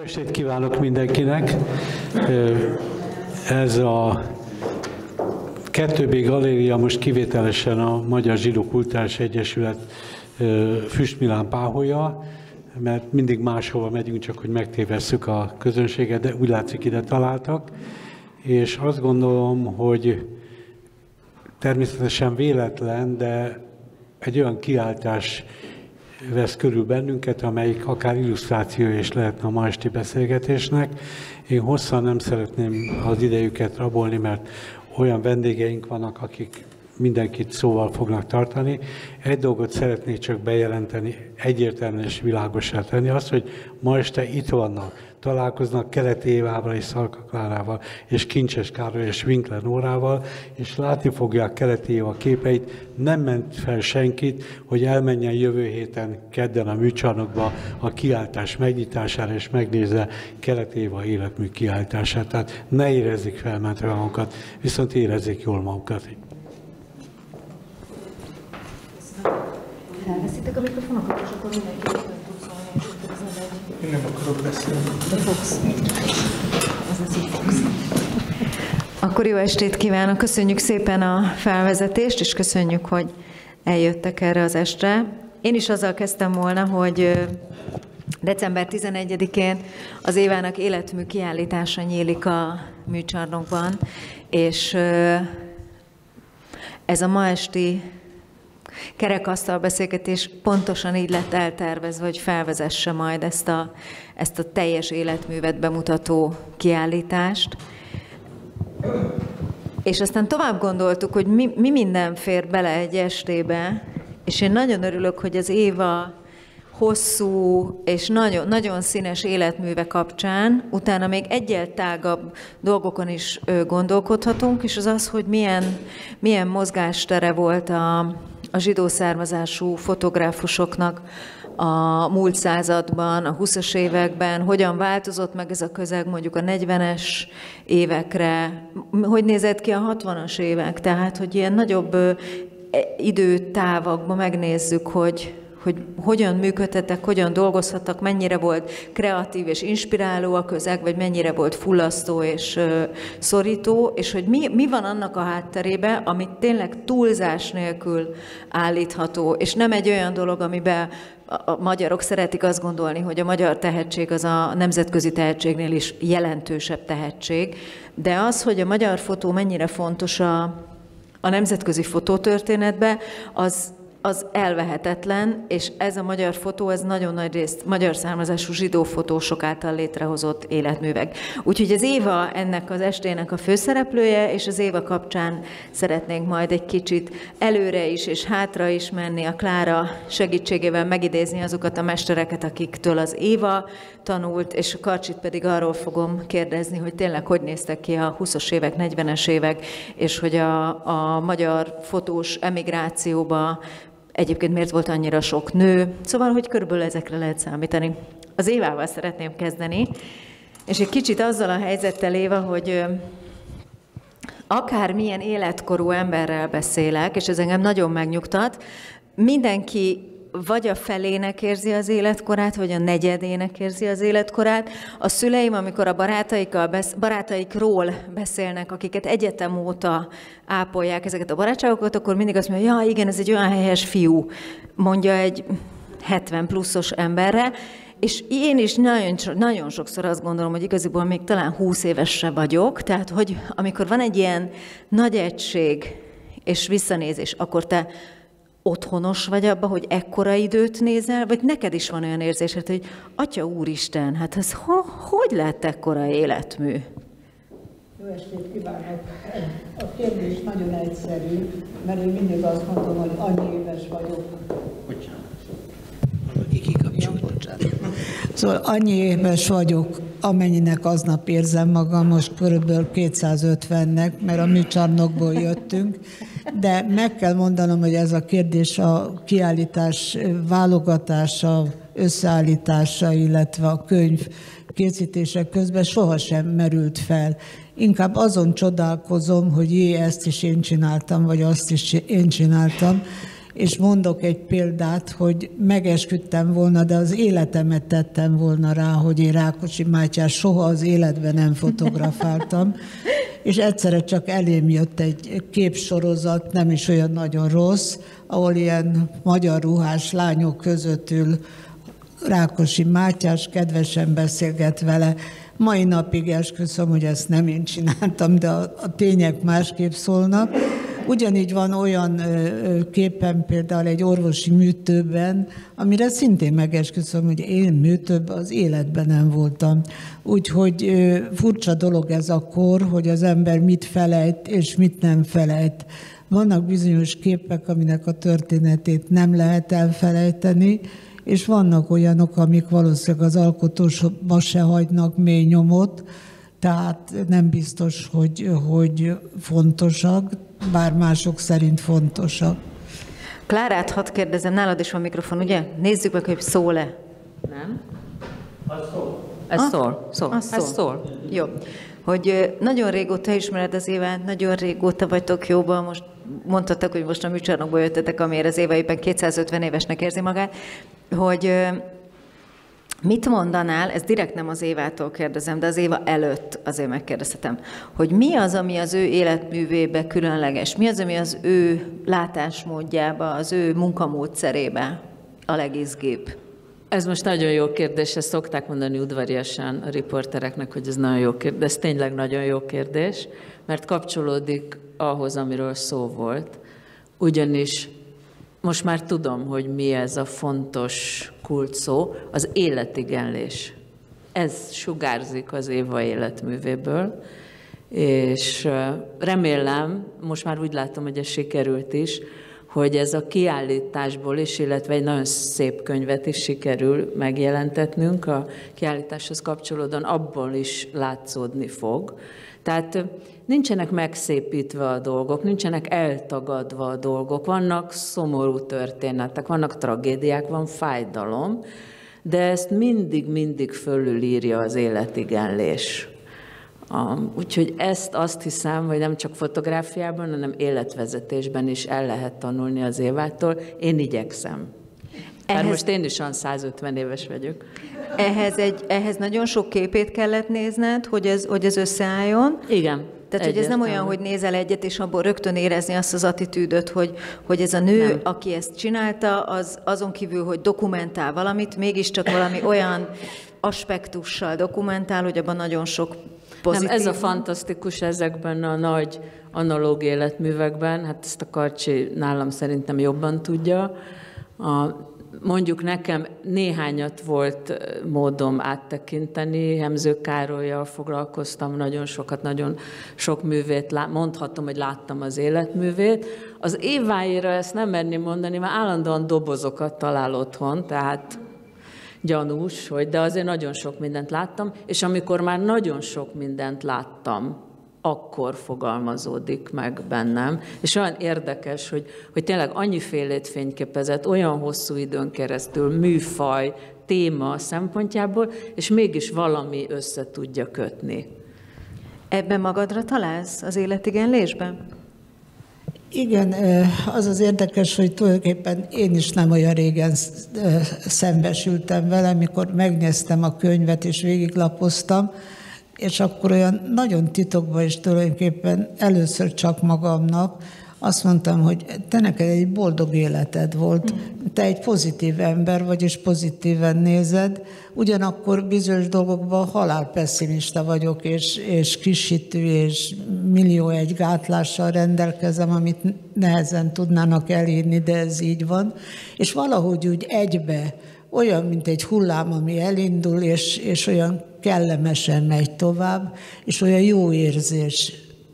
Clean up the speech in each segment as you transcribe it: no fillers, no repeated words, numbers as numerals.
estét kívánok mindenkinek! Ez a 2B galéria most kivételesen a Magyar Zsidó Kulturális Egyesület Füstmilán páholya, mert mindig máshova megyünk, csak hogy megtévesszük a közönséget, de úgy látszik, ide találtak. És azt gondolom, hogy természetesen véletlen, de egy olyan kiáltás vesz körül bennünket, amelyik akár illusztráció is lehetne a ma esti beszélgetésnek. Én hosszan nem szeretném az idejüket rabolni, mert olyan vendégeink vannak, akik mindenkit szóval fognak tartani. Egy dolgot szeretnék csak bejelenteni, egyértelműen és világossá tenni, azt, hogy ma este itt vannak, találkoznak Keleti Évával és Szalka Klárával, és Kincses Károly és Winkler Nórával, és látni fogják Keleti Éva képeit. Nem ment fel senkit, hogy elmenjen jövő héten kedden a műcsarnokba a kiáltás megnyitására, és megnézze Keleti Éva életmű kiáltását. Tehát ne érezzék felmentve magukat, viszont érezzék jól magukat. Felveszitek a mikrofonokat, és akkor mindenki tud szólni, és kérdezni, Én nem akarok beszélni. de fogsz. Az lesz, hogy fogsz. Akkor jó estét kívánok! Köszönjük szépen a felvezetést, és köszönjük, hogy eljöttek erre az estre. Én is azzal kezdtem volna, hogy december 11-én az Évának életmű kiállítása nyílik a műcsarnokban, és ez a ma esti kerekasztal beszélgetés pontosan így lett eltervezve, hogy felvezesse majd ezt a teljes életművet bemutató kiállítást. És aztán tovább gondoltuk, hogy mi minden fér bele egy estébe, és én nagyon örülök, hogy az Éva hosszú és nagyon, nagyon színes életműve kapcsán utána még egyel tágabb dolgokon is gondolkodhatunk, és az az, hogy milyen mozgástere volt a zsidó származású fotográfusoknak a múlt században, a 20-as években, hogyan változott meg ez a közeg mondjuk a 40-es évekre, hogy nézett ki a 60-as évek, tehát hogy ilyen nagyobb időtávakban megnézzük, hogy hogyan működtettek, hogyan dolgozhattak, mennyire volt kreatív és inspiráló a közeg, vagy mennyire volt fullasztó és szorító, és hogy mi van annak a hátterébe, amit tényleg túlzás nélkül állítható, és nem egy olyan dolog, amiben a magyarok szeretik azt gondolni, hogy a magyar tehetség az a nemzetközi tehetségnél is jelentősebb tehetség, de az, hogy a magyar fotó mennyire fontos a nemzetközi fotótörténetbe, az elvehetetlen, és ez a magyar fotó, ez nagyon nagy részt magyar származású zsidó fotósok által létrehozott életművek. Úgyhogy az Éva ennek az estének a főszereplője, és az Éva kapcsán szeretnénk majd egy kicsit előre is és hátra is menni, a Klára segítségével megidézni azokat a mestereket, akiktől az Éva tanult, és a Karcsit pedig arról fogom kérdezni, hogy tényleg hogy néztek ki a 20-as évek, 40-es évek, és hogy a magyar fotós emigrációba egyébként miért volt annyira sok nő, szóval, hogy körülbelül ezekre lehet számítani. Az Évával szeretném kezdeni, és egy kicsit azzal a helyzettel, Éva, hogy akármilyen életkorú emberrel beszélek, és ez engem nagyon megnyugtat, mindenki vagy a felének érzi az életkorát, vagy a negyedének érzi az életkorát. A szüleim, amikor a barátaikról beszélnek, akiket egyetem óta ápolják ezeket a barátságokat, akkor mindig azt mondja, ja, igen, ez egy olyan helyes fiú, mondja egy 70 pluszos emberre, és én is nagyon sokszor azt gondolom, hogy igaziból még talán 20 éves se vagyok, tehát hogy amikor van egy ilyen nagy egység és visszanézés, akkor te otthonos vagy abban, hogy ekkora időt nézel, vagy neked is van olyan érzésed, hogy Atya Úristen, hát ez hogy lett ekkora életmű? Jó estét kívánok! A kérdés nagyon egyszerű, mert én mindig azt mondom, hogy annyi éves vagyok. Szóval annyi éves vagyok, amennyinek aznap érzem magam, most körülbelül 250-nek, mert a műcsarnokból jöttünk, de meg kell mondanom, hogy ez a kérdés a kiállítás válogatása, összeállítása, illetve a könyv készítése közben sohasem merült fel. Inkább azon csodálkozom, hogy ezt is én csináltam, vagy azt is én csináltam, és mondok egy példát, hogy megesküdtem volna, de az életemet tettem volna rá, hogy én Rákosi Mátyás soha az életben nem fotografáltam, és egyszerre csak elém jött egy képsorozat, nem is olyan nagyon rossz, ahol ilyen magyar ruhás lányok között ül Rákosi Mátyás, kedvesen beszélget vele. Mai napig esküszöm, hogy ezt nem én csináltam, de a tények másképp szólnak. Ugyanígy van olyan képen például egy orvosi műtőben, amire szintén megesküszöm, hogy én műtőben az életben nem voltam. Úgyhogy furcsa dolog ez a kor, hogy az ember mit felejt és mit nem felejt. Vannak bizonyos képek, aminek a történetét nem lehet elfelejteni, és vannak olyanok, amik valószínűleg az alkotósba se hagynak mély nyomot, tehát nem biztos, hogy fontosak, bár mások szerint fontosak. Klárát, hadd kérdezem, nálad is van mikrofon, ugye? Nézzük meg, hogy szól-e. Nem? Ez szól. Jó. Hogy nagyon régóta ismered az Évát, nagyon régóta vagytok jóban, most mondhattak, hogy most a műcsarnokból jöttetek, amiért az Éva éppen 250 évesnek érzi magát, hogy mit mondanál, ez direkt nem az Évától kérdezem, de az Éva előtt azért megkérdezhetem, hogy mi az, ami az ő életművébe különleges, mi az, ami az ő látásmódjába, az ő munkamódszerébe a legizgibb? Ez most nagyon jó kérdés, ezt szokták mondani udvariasan a riportereknek, hogy ez nagyon jó kérdés, de ez tényleg nagyon jó kérdés, mert kapcsolódik ahhoz, amiről szó volt. Ugyanis most már tudom, hogy mi ez a fontos kulcsszó, az életigenlés. Ez sugárzik az Éva életművéből, és remélem, most már úgy látom, hogy ez sikerült is, hogy ez a kiállításból is, illetve egy nagyon szép könyvet is sikerül megjelentetnünk, a kiállításhoz kapcsolódóan abból is látszódni fog. Tehát nincsenek megszépítve a dolgok, nincsenek eltagadva a dolgok, vannak szomorú történetek, vannak tragédiák, van fájdalom, de ezt mindig fölülírja az életigenlés. Úgyhogy ezt azt hiszem, hogy nem csak fotográfiában, hanem életvezetésben is el lehet tanulni az Évától. Én igyekszem. Mert most én is olyan 150 éves vagyok. Ehhez nagyon sok képét kellett nézned, hogy ez összeálljon. Igen. Tehát, hogy ez nem olyan, hogy nézel egyet, és abból rögtön érezni azt az attitűdöt, hogy ez a nő, nem. Aki ezt csinálta, az azon kívül, hogy dokumentál valamit, mégiscsak valami olyan aspektussal dokumentál, hogy abban nagyon sok pozitív. Nem, ez a fantasztikus ezekben a nagy analóg életművekben, hát ezt a Karcsi nálam szerintem jobban tudja. Mondjuk nekem néhányat volt módom áttekinteni, Hemző Károllyal foglalkoztam nagyon sokat, nagyon sok művét, mondhatom, hogy láttam az életművét. Az Éváéra ezt nem merném mondani, mert állandóan dobozokat talál otthon, tehát gyanús, de azért nagyon sok mindent láttam, és amikor már nagyon sok mindent láttam, akkor fogalmazódik meg bennem. És olyan érdekes, hogy tényleg annyifélét fényképezett, olyan hosszú időn keresztül, műfaj, téma szempontjából, és mégis valami össze tudja kötni. Ebben magadra találsz az életigenlésben? Igen, az érdekes, hogy tulajdonképpen én is nem olyan régen szembesültem vele, mikor megnéztem a könyvet és végiglapoztam, és akkor olyan nagyon titokban is tulajdonképpen először csak magamnak azt mondtam, hogy te neked egy boldog életed volt, te egy pozitív ember vagy, és pozitíven nézed, ugyanakkor bizonyos dolgokban halálpesszimista vagyok, és kisítő, és millió egy gátlással rendelkezem, amit nehezen tudnának elírni, de ez így van. És valahogy úgy egybe, olyan, mint egy hullám, ami elindul, és olyan kellemesen megy tovább, és olyan jó érzés.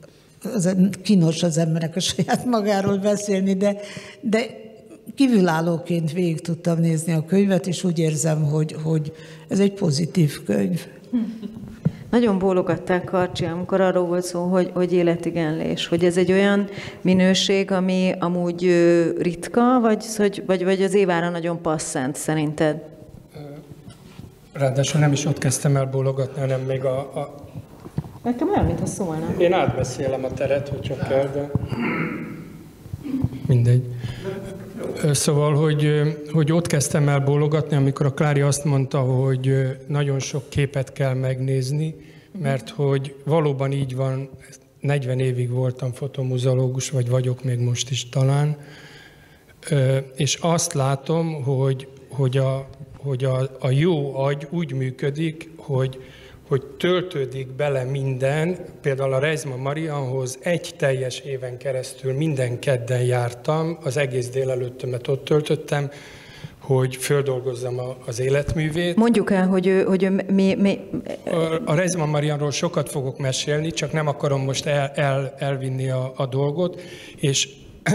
Kínos az emberek a saját magáról beszélni, de kívülállóként végig tudtam nézni a könyvet, és úgy érzem, hogy ez egy pozitív könyv. Nagyon bólogattál, Karcsi, amikor arról volt szó, hogy életigenlés, hogy ez egy olyan minőség, ami amúgy ritka, vagy az Évára nagyon passzent szerinted? Ráadásul nem is ott kezdtem el bólogatni, hanem még Nekem olyan, mintha szólna. Én átbeszélem a teret, hogyha kell, de mindegy. Szóval, hogy ott kezdtem el bólogatni, amikor a Klári azt mondta, hogy nagyon sok képet kell megnézni, mert hogy valóban így van, 40 évig voltam fotomuzeológus, vagy vagyok még most is talán, és azt látom, hogy a jó agy úgy működik, hogy töltődik bele minden, például a Reisman Marianhoz egy teljes éven keresztül minden kedden jártam, az egész délelőttömet ott töltöttem, hogy földolgozzam az életművét. Mondjuk el, hogy mi... A Reisman Marianról sokat fogok mesélni, csak nem akarom most elvinni a dolgot, és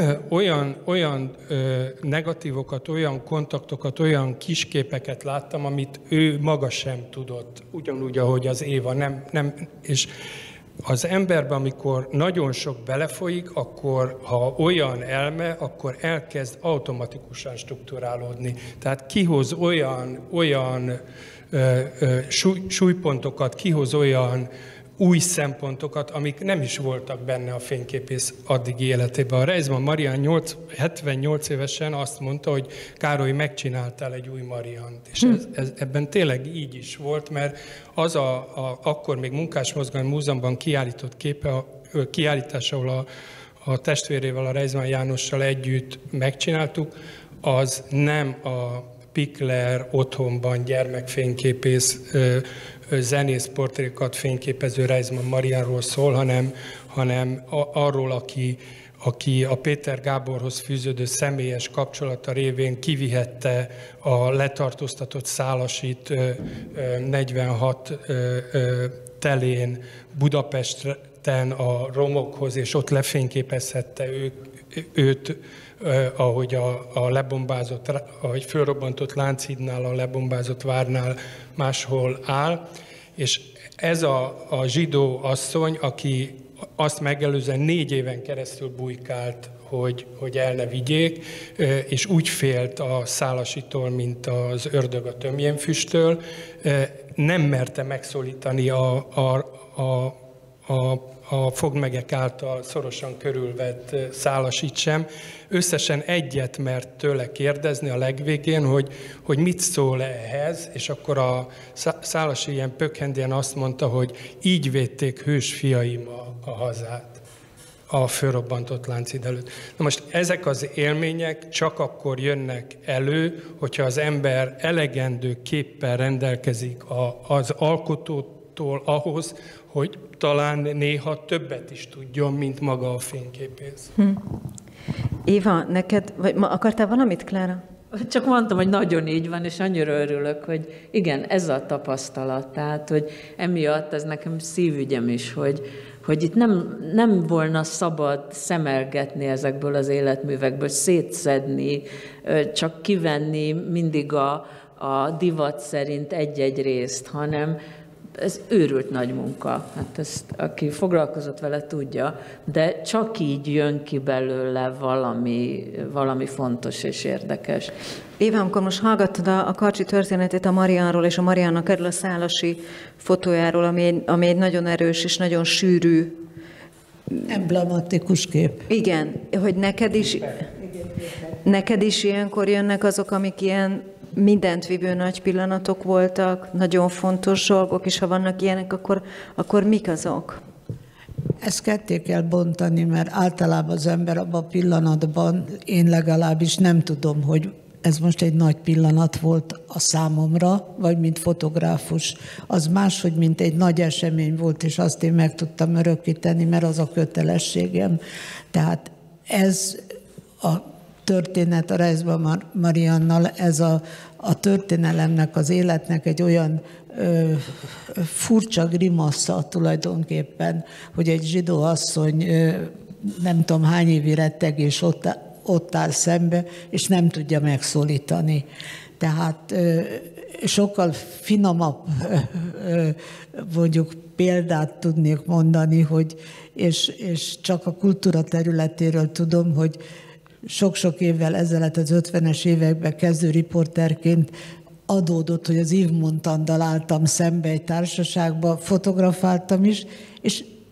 olyan negatívokat, olyan kontaktokat, olyan kisképeket láttam, amit ő maga sem tudott, ugyanúgy, ahogy az Éva nem és az emberben, amikor nagyon sok belefolyik, akkor, ha olyan elme, akkor elkezd automatikusan strukturálódni. Tehát kihoz olyan súlypontokat, kihoz olyan új szempontokat, amik nem is voltak benne a fényképész addigi életében. A Reisman Marian 78 évesen azt mondta, hogy Károly, megcsináltál egy új Mariant. És ebben tényleg így is volt, mert az akkor még Munkásmozgalmi Múzeumban kiállított kiállítás, ahol a testvérével, a Reisman Jánossal együtt megcsináltuk, az nem a Pikler otthonban gyermekfényképész zenész portrékat fényképező Reisman Marianról szól, hanem arról, aki a Péter Gáborhoz fűződő személyes kapcsolata révén kivihette a letartóztatott Szálasit 46 telén Budapesten a romokhoz, és ott lefényképezhette őt, ahogy a lebombázott, ahogy fölrobbantott Lánchídnál, a lebombázott várnál máshol áll, és ez a zsidó asszony, aki azt megelőzően 4 éven keresztül bujkált, hogy el ne vigyék, és úgy félt a Szálasitól, mint az ördög a tömjénfüsttől, nem merte megszólítani a fogmegyek által szorosan körülvett Szálasit sem. Összesen egyet mert tőle kérdezni a legvégén, hogy mit szól ehhez, és akkor a Szálasi ilyen pökhendien azt mondta, hogy így védték hős fiaim a hazát a fölrobbantott Lánchíd előtt. Na most ezek az élmények csak akkor jönnek elő, hogyha az ember elegendő képpel rendelkezik az alkotótól ahhoz, hogy talán néha többet is tudjon, mint maga a fényképész. Éva, neked, vagy ma akartál valamit, Klára? Csak mondtam, hogy nagyon így van, és annyira örülök, hogy igen, ez a tapasztalat. Tehát, hogy emiatt ez nekem szívügyem is, hogy itt nem volna szabad szemelgetni ezekből az életművekből, szétszedni, csak kivenni mindig a divat szerint egy-egy részt, hanem ez őrült nagy munka. Hát ezt, aki foglalkozott vele, tudja, de csak így jön ki belőle valami fontos és érdekes. Éva, amikor most hallgattad a Karcsi történetét a Marianról, és a Mariannak erről a Szálasi fotójáról, ami egy nagyon erős és nagyon sűrű, emblematikus kép. Igen, hogy neked is ilyenkor jönnek azok, amik ilyen mindent vívő nagy pillanatok voltak, nagyon fontos dolgok, és ha vannak ilyenek, akkor mik azok? Ezt ketté kell bontani, mert általában az ember abban a pillanatban, én legalábbis nem tudom, hogy ez most egy nagy pillanat volt a számomra, vagy mint fotográfus. Az máshogy, mint egy nagy esemény volt, és azt én meg tudtam örökíteni, mert az a kötelességem. Tehát ez a történet a Reisman Mariannal, ez a történelemnek, az életnek egy olyan furcsa grimassza tulajdonképpen, hogy egy zsidó asszony nem tudom hány évi retteg, és ott áll szembe, és nem tudja megszólítani. Tehát sokkal finomabb mondjuk példát tudnék mondani, és csak a kultúra területéről tudom, hogy sok-sok évvel ezelőtt, az 50-es években kezdő riporterként adódott, hogy az Yves Montandal álltam szembe egy társaságba, fotografáltam is, és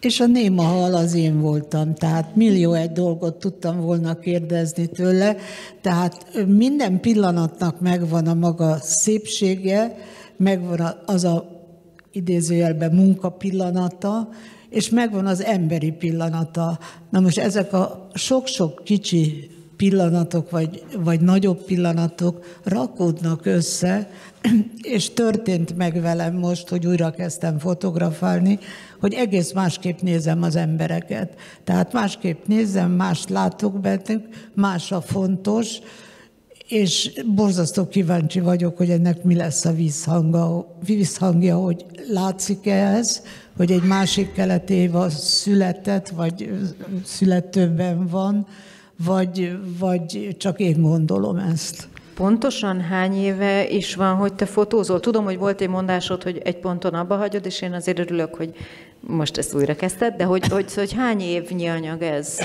És a néma hal az én voltam, tehát millió egy dolgot tudtam volna kérdezni tőle, tehát minden pillanatnak megvan a maga szépsége, megvan az a idézőjelben munka pillanata, és megvan az emberi pillanata. Na most ezek a sok-sok kicsi pillanatok, vagy nagyobb pillanatok rakódnak össze, és történt meg velem most, hogy újra kezdtem fotografálni, hogy egész másképp nézem az embereket. Tehát másképp nézem, mást látok bennük, más a fontos, és borzasztó kíváncsi vagyok, hogy ennek mi lesz a vízhangja, hogy látszik-e ez, hogy egy másik Keleti Éva született, vagy születőben van, vagy csak én gondolom ezt. Pontosan hány éve is van, hogy te fotózol? Tudom, hogy volt egy mondásod, hogy egy ponton abba hagyod, és én azért örülök, hogy most ezt újra kezdted, de hogy hány évnyi anyag ez?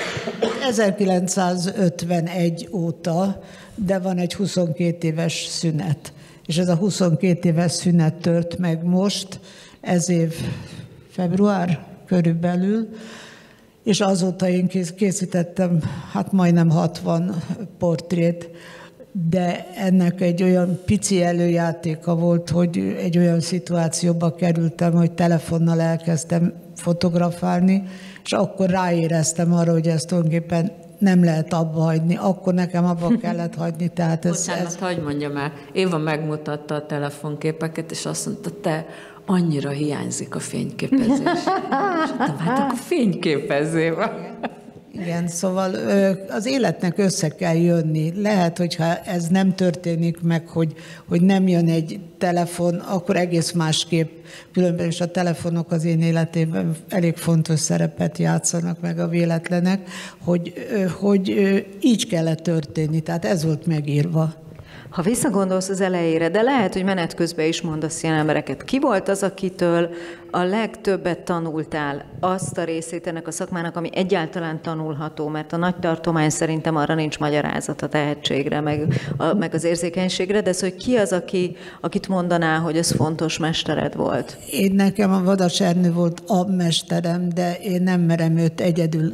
1951 óta, de van egy 22 éves szünet. És ez a 22 éves szünet tört meg most, ez év február körülbelül, és azóta én készítettem hát majdnem 60 portrét, de ennek egy olyan pici előjátéka volt, hogy egy olyan szituációba kerültem, hogy telefonnal elkezdtem fotografálni, és akkor ráéreztem arra, hogy ezt tulajdonképpen nem lehet abba hagyni. Akkor nekem abba kellett hagyni. Tehát Bocsánat, hagyd mondjam el. Éva megmutatta a telefonképeket, és azt mondta, te annyira hiányzik a fényképezés. És mondtam, hát akkor fényképezzél. Igen, szóval az életnek össze kell jönni. Lehet, hogyha ez nem történik meg, hogy nem jön egy telefon, akkor egész másképp. Különben is a telefonok az én életében elég fontos szerepet játszanak meg a véletlenek, hogy így kellett történni. Tehát ez volt megírva. Ha visszagondolsz az elejére, de lehet, hogy menet közben is mondasz ilyen embereket. Ki volt az, akitől a legtöbbet tanultál azt a részét ennek a szakmának, ami egyáltalán tanulható, mert a nagy tartomány szerintem arra nincs magyarázat a tehetségre, meg az érzékenységre, de szóval ki az, akit mondaná, hogy ez fontos mestered volt? Nekem a Vadas Ernő volt a mesterem, de én nem merem őt egyedül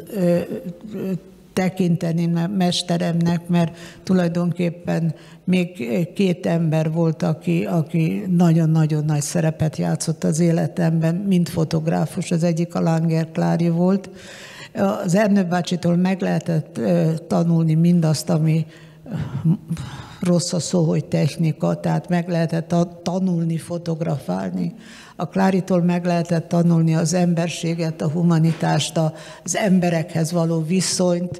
tekinteni mesteremnek, mert tulajdonképpen még két ember volt, aki nagyon-nagyon nagy szerepet játszott az életemben, mint fotográfus. Az egyik a Langer Klári volt. Az Ernő bácsitól meg lehetett tanulni mindazt, ami rossz a szó, hogy technika, tehát meg lehetett tanulni, fotografálni. A Kláritól meg lehetett tanulni az emberséget, a humanitást, az emberekhez való viszonyt,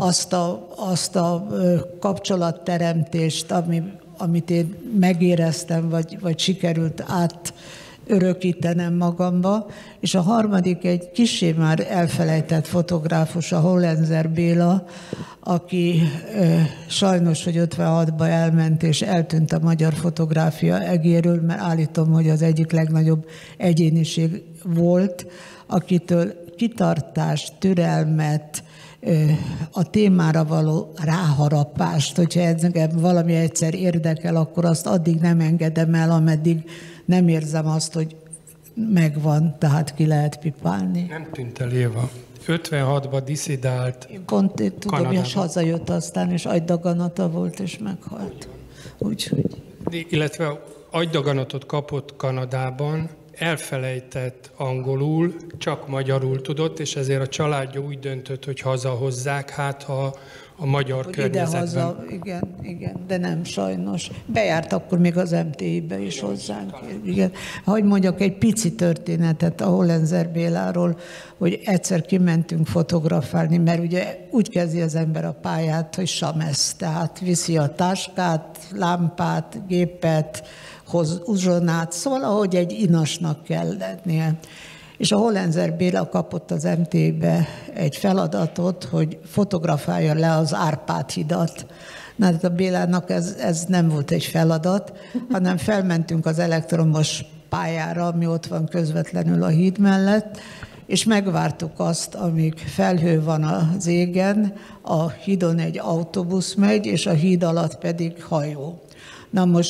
azt a kapcsolatteremtést, amit én megéreztem, vagy sikerült átörökítenem magamba. És a harmadik egy kissé már elfelejtett fotográfus, a Hollenzer Béla, aki sajnos, hogy 56-ba elment, és eltűnt a magyar fotográfia egéről, mert állítom, hogy az egyik legnagyobb egyéniség volt, akitől kitartást, türelmet, a témára való ráharapást, hogyha engem valami egyszer érdekel, akkor azt addig nem engedem el, ameddig nem érzem azt, hogy megvan, tehát ki lehet pipálni. Nem tűnt el Éva. 56-ban disszidált Pont tudom, hogy hazajött aztán, és agydaganata volt, és meghalt. Úgyhogy... Illetve agydaganatot kapott Kanadában, elfelejtett angolul, csak magyarul tudott, és ezért a családja úgy döntött, hogy hazahozzák, hát ha a magyar hogy környezetben. Idehaza, igen, de nem sajnos. Bejárt akkor még az MTI-be is hozzánk. Igen. Hogy mondjak egy pici történetet a Hollenzer Béláról, hogy egyszer kimentünk fotografálni, mert ugye úgy kezdi az ember a pályát, hogy samesz, tehát viszi a táskát, lámpát, gépet, hoz uzsonát, szóval ahogy egy inasnak kell lennie. És a Hollenzer Béla kapott az MT-be egy feladatot, hogy fotografálja le az Árpád hidat. Na, hát a Bélának ez nem volt egy feladat, hanem felmentünk az elektromos pályára, ami ott van közvetlenül a híd mellett, és megvártuk azt, amíg felhő van az égen, a hídon egy autóbusz megy, és a híd alatt pedig hajó. Na most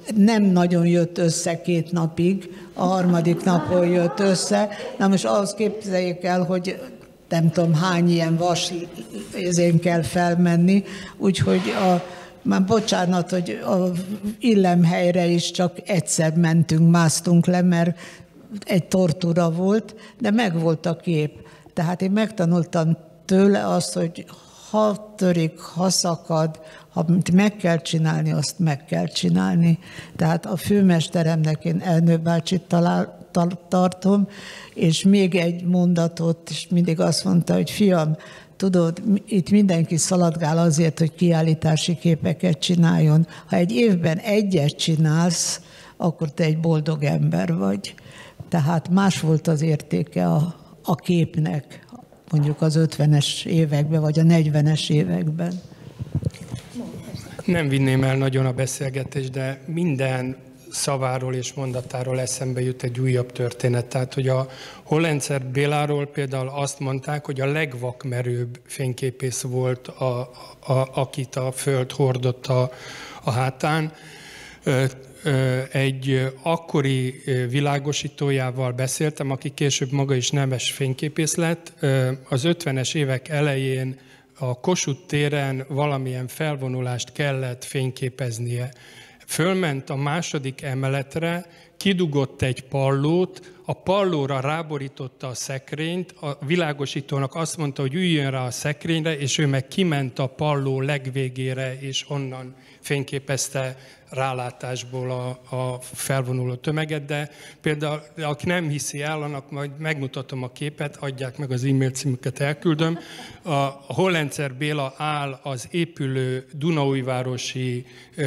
nem nagyon jött össze 2 napig, a harmadik napon jött össze. Na most ahhoz képzeljék el, hogy nem tudom hány ilyen vas ezén kell felmenni, úgyhogy már bocsánat, hogy a illemhelyre is csak egyszer másztunk le, mert egy tortúra volt, de megvolt a kép. Tehát én megtanultam tőle azt, hogy ha törik, ha szakad, ha meg kell csinálni, azt meg kell csinálni. Tehát a főmesteremnek én Elnő bácsit tartom, és még egy mondatot, és mindig azt mondta, hogy fiam, tudod, itt mindenki szaladgál azért, hogy kiállítási képeket csináljon. Ha egy évben egyet csinálsz, akkor te egy boldog ember vagy. Tehát más volt az értéke a képnek, mondjuk az 50-es években, vagy a 40-es években. Nem vinném el nagyon a beszélgetést, de minden szaváról és mondatáról eszembe jut egy újabb történet. Tehát, hogy a Hollenzer Béláról például azt mondták, hogy a legvakmerőbb fényképész volt, akit a föld hordott a hátán. Egy akkori világosítójával beszéltem, aki később maga is neves fényképész lett. Az 50-es évek elején a Kossuth téren valamilyen felvonulást kellett fényképeznie. Fölment a második emeletre, kidugott egy pallót, a pallóra ráborította a szekrényt, a világosítónak azt mondta, hogy üljön rá a szekrényre, és ő meg kiment a palló legvégére, és onnan fényképezte rálátásból a felvonuló tömeget, de például, aki nem hiszi el, annak majd megmutatom a képet, adják meg az e-mail címüket, elküldöm. A Hollenzer Béla áll az épülő Dunaújvárosi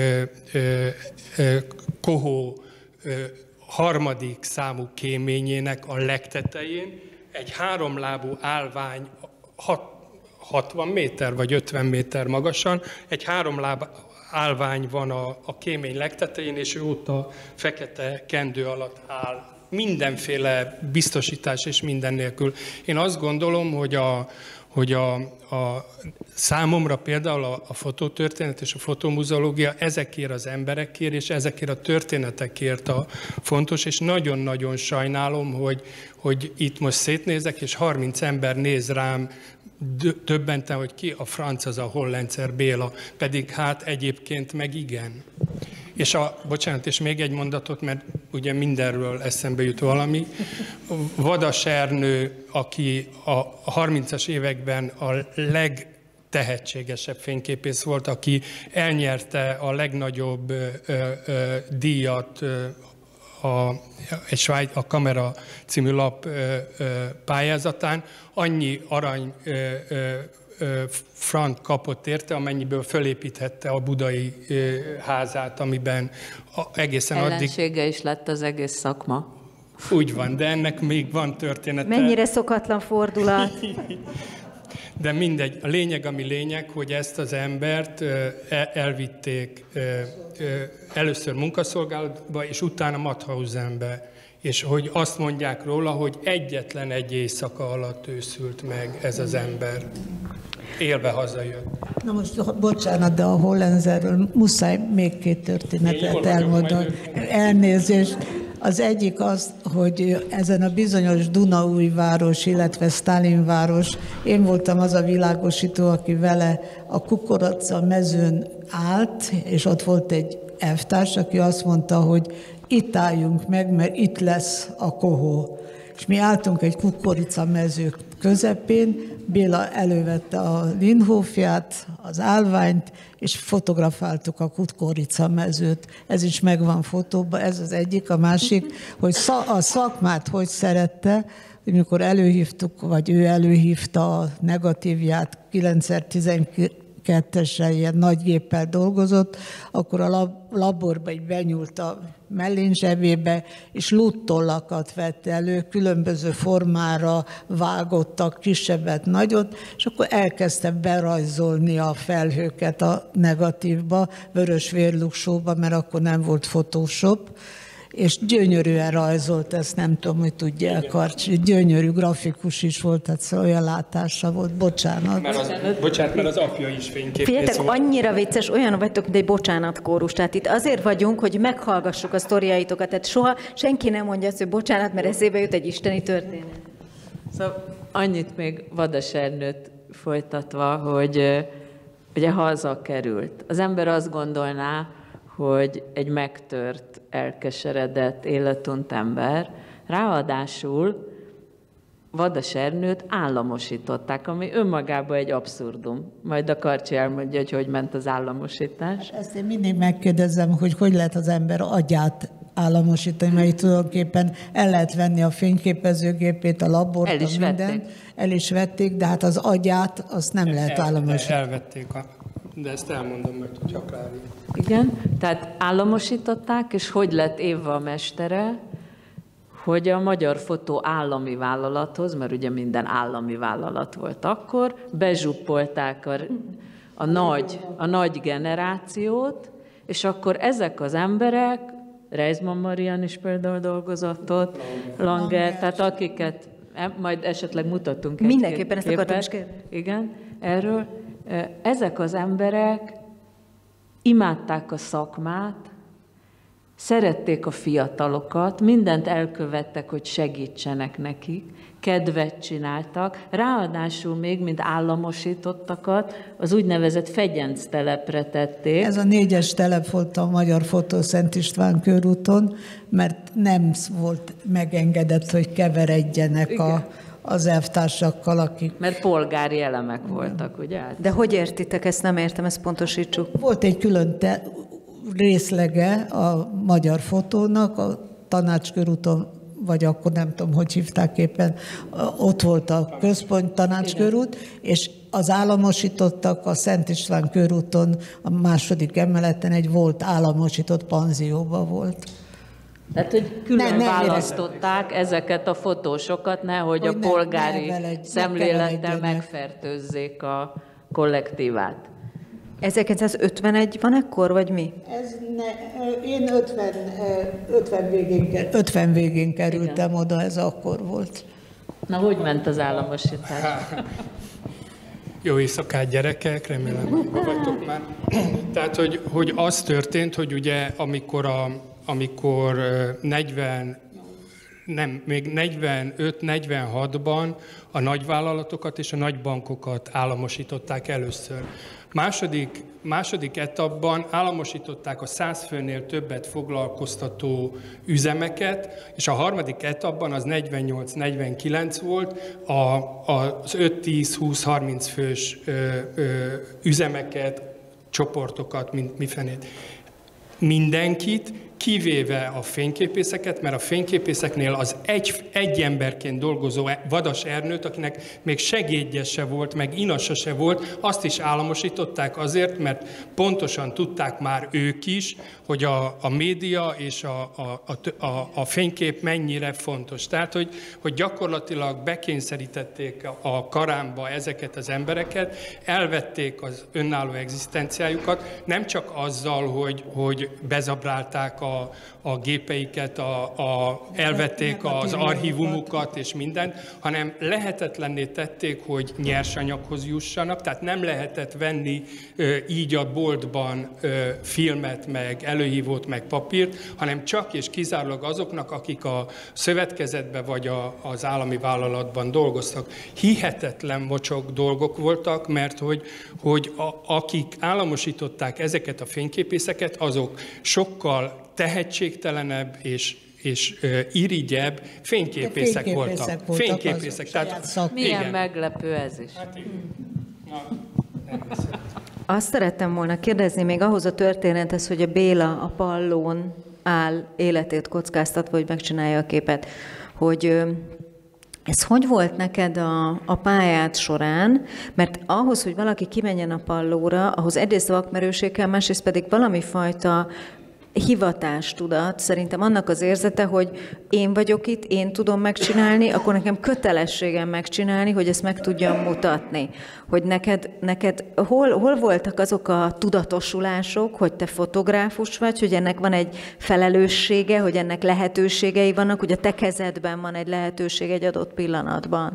Kohó harmadik számú kéményének a legtetején, egy 3 lábú állvány 60 méter vagy 50 méter magasan, egy 3 láb állvány van a kémény legtetején, és ő ott a fekete kendő alatt áll. Mindenféle biztosítás és minden nélkül. Én azt gondolom, hogy a számomra például a fotótörténet és a fotomuzeológia ezekért az emberekért és ezekért a történetekért a fontos, és nagyon-nagyon sajnálom, hogy itt most szétnézek, és 30 ember néz rám, döbbenten, hogy ki a franc az a Hollenzer Béla, pedig hát egyébként meg igen. És bocsánat, és még egy mondatot, mert ugye mindenről eszembe jut valami. Vadas Ernő, aki a 30-as években a legtehetségesebb fényképész volt, aki elnyerte a legnagyobb díjat a Kamera című lap pályázatán, annyi arany frant kapott érte, amennyiből fölépíthette a budai házát, amiben egészen addig... Ellensége is lett az egész szakma. Úgy van, de ennek még van története. Mennyire szokatlan fordulat. De mindegy, a lényeg, ami lényeg, hogy ezt az embert elvitték először munkaszolgálatba, és utána Mauthausenbe. És hogy azt mondják róla, hogy egyetlen egy éjszaka alatt őszült meg ez az ember. Élve hazajött. Na most, bocsánat, de a Hollenzerről muszáj még 2 történetet elmondani. Elnézést. Az egyik az, hogy ezen a bizonyos Dunaújváros, illetve Sztálinváros, én voltam az a világosító, aki vele a kukorica mezőn állt, és ott volt egy elvtárs, aki azt mondta, hogy itt álljunk meg, mert itt lesz a kohó. És mi álltunk egy kukoricamező közepén, Béla elővette a Linhofját, az állványt, és fotografáltuk a kukoricamezőt. Ez is megvan fotóban, ez az egyik. A másik, hogy a szakmát hogy szerette, hogy mikor előhívtuk, vagy ő előhívta a negatívját, 9x12-esen ilyen nagy géppel dolgozott, akkor a laborba így benyúlt a mellényzsebébe, és lúttollakat vett elő, különböző formára vágottak, kisebbet, nagyot, és akkor elkezdte berajzolni a felhőket a negatívba, vörös vérluksóba, mert akkor nem volt Photoshop, és gyönyörűen rajzolt, ezt nem tudom, hogy tudják, Karcsi. Gyönyörű grafikus is volt, tehát olyan látása volt, bocsánat. Mert az apja is fényképész Figyeljetek, volt. annyira vicces, olyan vagytok, mint egy bocsánatkórus. Tehát itt azért vagyunk, hogy meghallgassuk a sztoriaitokat. Tehát soha senki nem mondja azt, hogy bocsánat, mert eszébe jut egy isteni történet. Szóval annyit még Vadas Ernőt folytatva, hogy ugye hazakerült. Az ember azt gondolná, hogy egy megtört, elkeseredett, életunt ember, ráadásul Vadas Ernőt államosították, ami önmagában egy abszurdum. Majd a Karcsi elmondja, hogy hogy ment az államosítás. Ezt én mindig megkérdezem, hogy lehet az ember agyát államosítani, mert tulajdonképpen el lehet venni a fényképezőgépét, a labort, minden. El is vették, de hát az agyát azt nem lehet államosítani. Elvették, de ezt elmondom, mert hogyha Klári. Igen, tehát államosították, és hogy lett Éva a mestere, hogy a Magyar Fotó állami vállalathoz, mert ugye minden állami vállalat volt akkor, bezsuppolták a nagy generációt, és akkor ezek az emberek, Reisman Marian is például dolgozott ott, Langer, tehát akiket majd esetleg mutatunk egy Mindenképpen ezt képet. akartam is kérni. Igen, erről. Ezek az emberek imádták a szakmát, szerették a fiatalokat, mindent elkövettek, hogy segítsenek nekik, kedvet csináltak, ráadásul még, mint államosítottakat, az úgynevezett Fegyenc telepre tették. Ez a 4-es telep volt a Magyar Fotó Szent István körúton, mert nem volt megengedett, hogy keveredjenek az elvtársakkal, akik... Mert polgári elemek voltak, ugye? De hogy értitek, ezt nem értem, ezt pontosítsuk. Volt egy külön részlege a Magyar Fotónak, a Tanácskörúton, vagy akkor nem tudom, hogy hívták éppen, ott volt a központ Tanácskörút, és az államosítottak a Szent István körúton, a 2. emeleten egy volt államosított panzióba volt. Tehát, hogy külön választották ezeket a fotósokat, nehogy a polgári szemlélettel megfertőzzék a kollektívát. 1951 van ekkor, vagy mi? Én 50 végén kerültem. Igen. Oda, ez akkor volt. Na, hogy ment az államosítás? Jó éjszakát, gyerekek, remélem, hogy vagytok már. Tehát, hogy az történt, hogy ugye amikor 45-46-ban a nagyvállalatokat és a nagybankokat államosították először. Második etapban államosították a 100 főnél többet foglalkoztató üzemeket, és a harmadik etapban az 48-49 volt, az 5-10-20-30 fős üzemeket, csoportokat, mifenét. Mindenkit, kivéve a fényképészeket, mert a fényképészeknél az egy emberként dolgozó Vadas Ernőt, akinek még segédje se volt, meg inasa se volt, azt is államosították azért, mert pontosan tudták már ők is, hogy a média és a fénykép mennyire fontos. Tehát, hogy gyakorlatilag bekényszerítették a karámba ezeket az embereket, elvették az önálló egzisztenciájukat, nem csak azzal, hogy bezabrálták a gépeiket, elvették az archívumukat és mindent, hanem lehetetlenné tették, hogy nyersanyaghoz jussanak, tehát nem lehetett venni így a boltban filmet, meg előhívót, meg papírt, hanem csak és kizárólag azoknak, akik a szövetkezetben vagy az állami vállalatban dolgoztak. Hihetetlen mocsok dolgok voltak, mert hogy akik államosították ezeket a fényképészeket, azok sokkal tehetségtelenebb és irigyebb fényképészek voltak. Fényképészek. Milyen igen. meglepő ez is. Hát Azt szerettem volna kérdezni még ahhoz a történethez, hogy a Béla a pallón áll, életét kockáztatva, hogy megcsinálja a képet, hogy ez hogy volt neked a pályád során? Mert ahhoz, hogy valaki kimenjen a pallóra, ahhoz egyrészt vakmerőség kell, másrészt pedig valami fajta hivatástudat, szerintem annak az érzete, hogy én vagyok itt, én tudom megcsinálni, akkor nekem kötelességem megcsinálni, hogy ezt meg tudjam mutatni. Hogy neked hol voltak azok a tudatosulások, hogy te fotográfus vagy, hogy ennek van egy felelőssége, hogy ennek lehetőségei vannak, hogy a te kezedben van egy lehetőség egy adott pillanatban?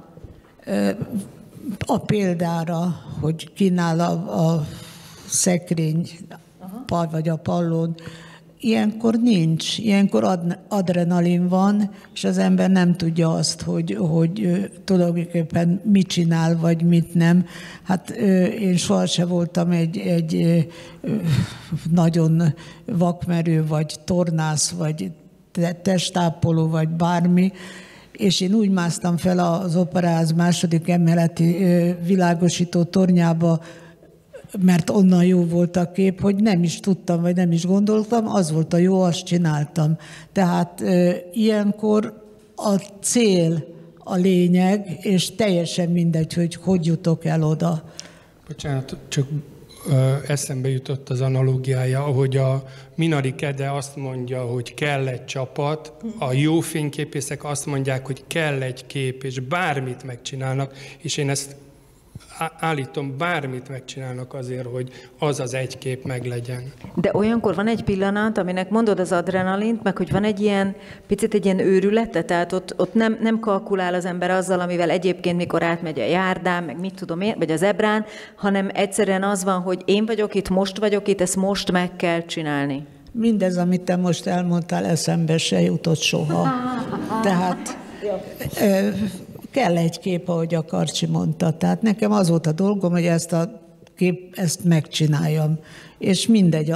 A példára, hogy kínál a szekrény vagy a pallón, ilyenkor nincs, ilyenkor adrenalin van, és az ember nem tudja azt, hogy tulajdonképpen mit csinál, vagy mit nem. Hát én sohasem voltam egy nagyon vakmerő, vagy tornász, vagy testápoló, vagy bármi, és én úgy másztam fel az Operaház második emeleti világosító tornyába, mert onnan jó volt a kép, hogy nem is tudtam, vagy nem is gondoltam, az volt a jó, azt csináltam. Tehát ilyenkor a cél a lényeg, és teljesen mindegy, hogy jutok el oda. Bocsánat, csak eszembe jutott az analógiája, ahogy a Minari Kede azt mondja, hogy kell egy csapat, a jó fényképészek azt mondják, hogy kell egy kép, és bármit megcsinálnak, és én ezt állítom, bármit megcsinálnak azért, hogy az az egy kép meglegyen. De olyankor van egy pillanat, aminek mondod az adrenalint, meg hogy van egy ilyen, picit egy ilyen őrülete, tehát ott nem kalkulál az ember azzal, amivel egyébként mikor átmegy a járdán, meg mit tudom én, vagy az ebrán, hanem egyszerűen az van, hogy én vagyok itt, most vagyok itt, ezt most meg kell csinálni. Mindez, amit te most elmondtál, eszembe se jutott soha. Tehát kell egy kép, ahogy a Karcsi mondta. Tehát nekem az volt a dolgom, hogy ezt megcsináljam. És mindegy,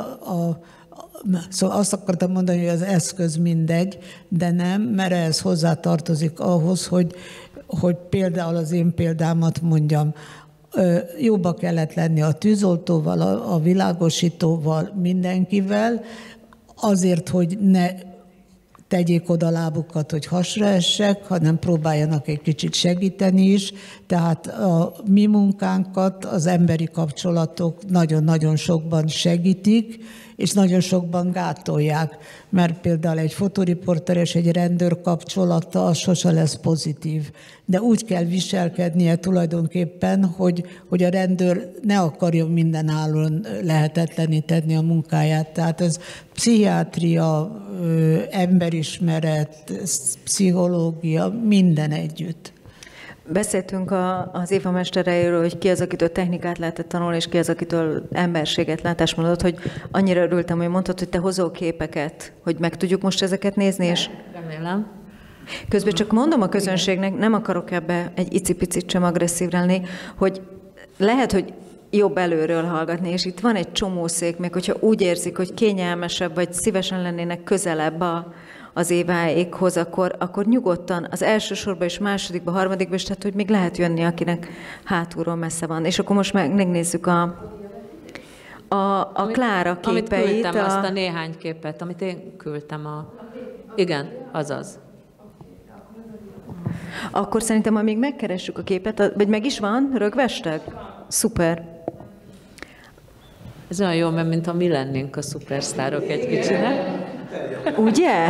szóval azt akartam mondani, hogy az eszköz mindegy, de nem, mert ez hozzátartozik ahhoz, hogy például az én példámat mondjam, jóba kellett lenni a tűzoltóval, a világosítóval, mindenkivel, azért, hogy ne tegyék oda lábukat, hogy hasra essek, hanem próbáljanak egy kicsit segíteni is. Tehát a mi munkánkat az emberi kapcsolatok nagyon-nagyon sokban segítik, és nagyon sokban gátolják, mert például egy fotoriporter és egy rendőr kapcsolata az sose lesz pozitív. De úgy kell viselkednie tulajdonképpen, hogy a rendőr ne akarjon mindenállóan lehetetleníteni a munkáját. Tehát ez pszichiátria, emberismeret, pszichológia, minden együtt. Beszéltünk az Éva mestereiről, hogy ki az, akitől technikát lehetett tanulni, és ki az, akitől emberséget, látásmódot, hogy annyira örültem, hogy mondtad, hogy te hozol képeket, hogy meg tudjuk most ezeket nézni, és Remélem. közben csak mondom a közönségnek, nem akarok ebbe egy icipicit sem agresszív lenni, hogy lehet, hogy jobb előről hallgatni, és itt van egy csomó szék, még hogyha úgy érzik, hogy kényelmesebb, vagy szívesen lennének közelebb az Éváékhoz, akkor nyugodtan az első sorba és másodikba, harmadikba is, tehát hogy még lehet jönni, akinek hátulról messze van. És akkor most megnézzük a Klára képeit. Amit küldtem, azt a néhány képet, amit én küldtem. Igen, azaz. Akkor szerintem, amíg megkeressük a képet, vagy meg is van, rögvesteg? Szuper. Ez olyan jó, mert mintha mi lennénk a szupersztárok egy kicsinek. Ugye?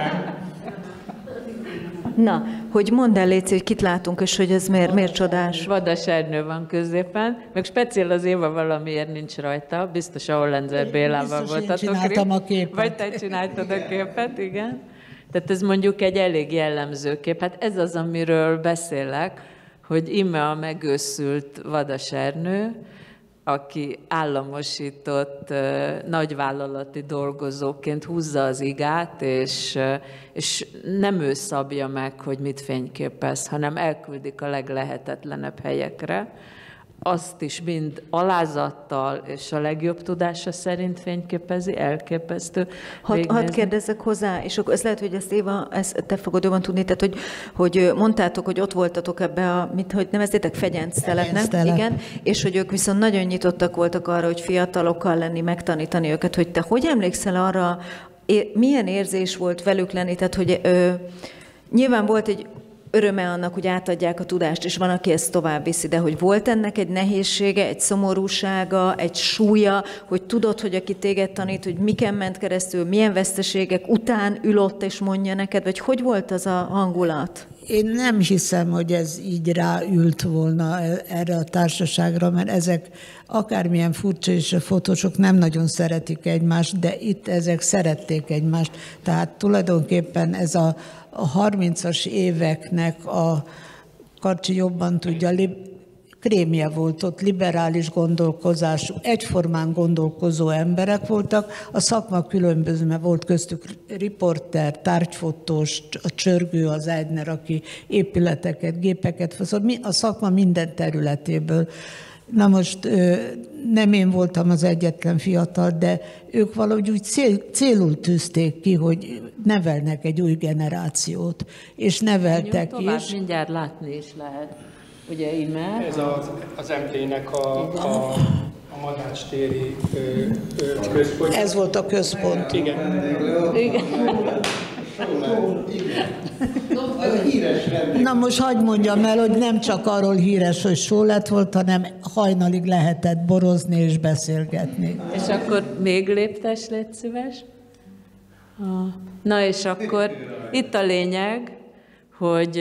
Na, hogy mondd el, Léci, hogy kit látunk, és hogy ez miért csodás. Vadas Ernő van középen, meg speciál az Éva valamiért nincs rajta, biztos a Hollenzer Bélával voltatok. Csináltam a képet. Vagy te csináltad a képet, igen. Tehát ez mondjuk egy elég jellemző kép. Hát ez az, amiről beszélek, hogy íme a megőszült Vadas Ernő, aki államosított nagyvállalati dolgozóként húzza az igát, és nem ő szabja meg, hogy mit fényképez, hanem elküldik a leglehetetlenebb helyekre. Azt is mind alázattal és a legjobb tudása szerint fényképezi, elképesztő. Hadd kérdezzek hozzá, és akkor ez lehet, hogy ezt Éva, ezt te fogod jobban tudni, tehát hogy mondtátok, hogy ott voltatok ebbe hogy neveztétek fegyenctelepnek, igen, és hogy ők viszont nagyon nyitottak voltak arra, hogy fiatalokkal lenni, megtanítani őket, hogy te hogy emlékszel arra, milyen érzés volt velük lenni, tehát hogy nyilván volt egy öröme annak, hogy átadják a tudást, és van, aki ezt tovább viszi, de hogy volt ennek egy nehézsége, egy szomorúsága, egy súlya, hogy tudod, hogy aki téged tanít, hogy miken ment keresztül, milyen veszteségek után ül ott és mondja neked, vagy hogy volt az a hangulat? Én nem hiszem, hogy ez így ráült volna erre a társaságra, mert ezek akármilyen furcsa és a fotósok nem nagyon szeretik egymást, de itt ezek szerették egymást. Tehát tulajdonképpen ez a 30-as éveknek a Karcsi jobban tudja, krémje volt ott, liberális gondolkozású, egyformán gondolkozó emberek voltak, a szakma különböző, mert volt köztük riporter, tárgyfotós, a Csörgő, az Eidner, aki épületeket, gépeket, szóval a szakma minden területéből. Na most nem én voltam az egyetlen fiatal, de ők valahogy úgy célul tűzték ki, hogy nevelnek egy új generációt, és neveltek tovább, is. mindjárt látni is lehet. Ugye íme? Ez az MT-nek a Madách-téri központ. Ez volt a központ. Igen. Na most hagyd mondjam el, hogy nem csak arról híres, hogy só lett volt, hanem hajnalig lehetett borozni és beszélgetni. És akkor még léptes, légy szíves. Na és akkor itt a lényeg, hogy...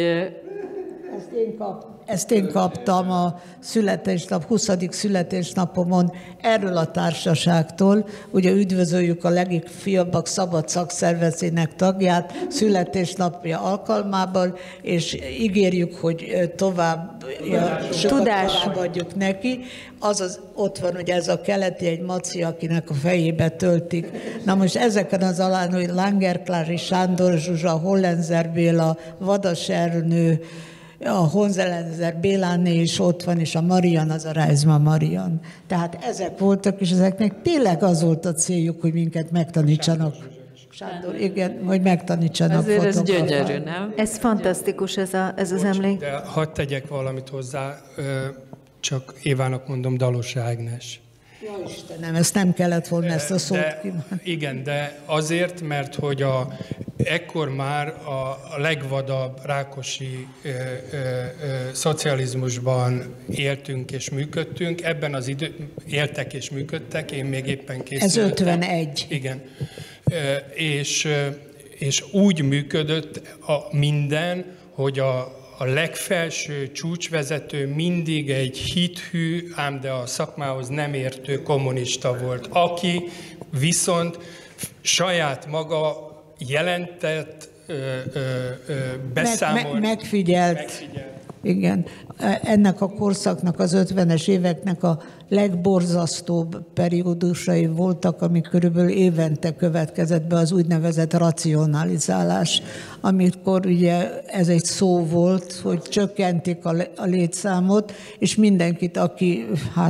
Ezt én kaptam a születésnap, 20. születésnapomon erről a társaságtól. Ugye üdvözöljük a legifjabbak szabad szakszervezetének tagját születésnapja alkalmával, és ígérjük, hogy tovább adjuk neki. Azaz ott van, hogy ez a keleti egy maci, akinek a fejébe töltik. Na most ezeken az alán, hogy Langer Klári, Sándor Zsuzsa, Hollenzer Béla, Vadas Ernő, a Honzelenzer Béláné is ott van, és a Marian, az a Reisman Marian. Tehát ezek voltak, és ezeknek tényleg az volt a céljuk, hogy minket megtanítsanak. Sándor, igen, hogy megtanítsanak azért ez fotográfálni. gyönyörű, nem? Ez fantasztikus, ez az emlék. De hadd tegyek valamit hozzá, csak Évának mondom, Dalos Ágnes. Ja, Istenem, ezt nem kellett volna ezt a szót kívánni. Igen, de azért, mert hogy ekkor már a legvadabb rákosi szocializmusban éltünk és működtünk, ebben az éltek és működtek, én még éppen készültem. Ez 51. Igen. És úgy működött minden, hogy a legfelső csúcsvezető mindig egy hithű, ám de a szakmához nem értő kommunista volt, aki viszont saját maga jelentett, beszámolt, megfigyelt. Igen. Ennek a korszaknak, az 50-es éveknek a legborzasztóbb periódusai voltak, amik körülbelül évente következett be az úgynevezett racionalizálás, amikor ugye ez egy szó volt, hogy csökkentik a létszámot, és mindenkit, aki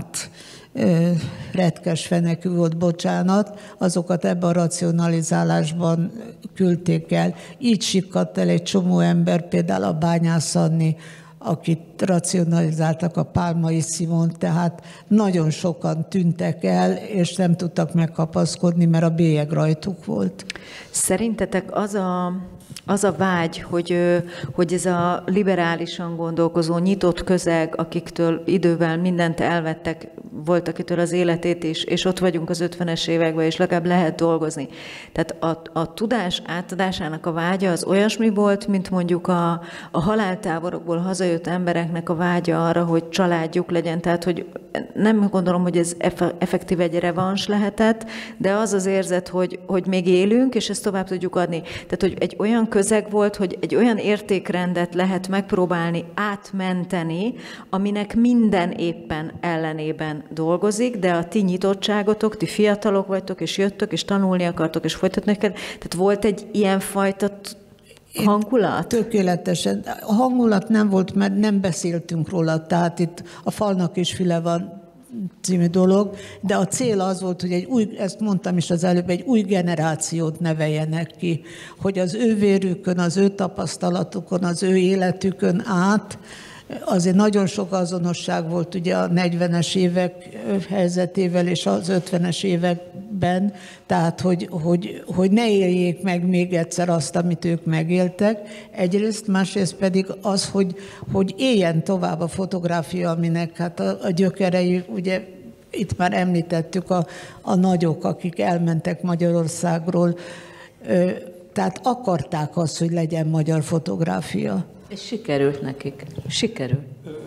retkes fenekű volt, bocsánat, azokat ebben a racionalizálásban küldték el. Így sikkadt el egy csomó ember, például a Bányász Anni, akit racionalizáltak, a Pálmai Szimon, tehát nagyon sokan tűntek el, és nem tudtak megkapaszkodni, mert a bélyeg rajtuk volt. Szerintetek az a vágy, hogy ez a liberálisan gondolkozó, nyitott közeg, akiktől idővel mindent elvettek, volt akitől az életét is, és ott vagyunk az 50-es években, és legalább lehet dolgozni. Tehát a tudás átadásának a vágya az olyasmi volt, mint mondjuk a haláltáborokból hazajött embereknek a vágya arra, hogy családjuk legyen. Tehát, hogy nem gondolom, hogy ez effektív egy revans lehetett, de az az érzet, hogy még élünk, és ezt tovább tudjuk adni. Tehát, hogy egy olyan közeg volt, hogy egy olyan értékrendet lehet megpróbálni átmenteni, aminek minden éppen ellenében dolgozik, de a ti nyitottságotok, ti fiatalok vagytok, és jöttök, és tanulni akartok, és folytatni kell. Tehát volt egy ilyenfajta hangulat? Tökéletesen. A hangulat nem volt, mert nem beszéltünk róla, tehát itt a falnak is füle van című dolog, de a cél az volt, hogy ezt mondtam is az előbb, egy új generációt neveljenek ki, hogy az ő vérükön, az ő tapasztalatukon, az ő életükön át, azért nagyon sok azonosság volt ugye a 40-es évek helyzetével és az 50-es évek benn, tehát hogy ne éljék meg még egyszer azt, amit ők megéltek. Egyrészt, másrészt pedig az, hogy éljen tovább a fotográfia, aminek hát a gyökerei, ugye itt már említettük a nagyok, akik elmentek Magyarországról, tehát akarták azt, hogy legyen magyar fotográfia. És sikerült nekik. Sikerült.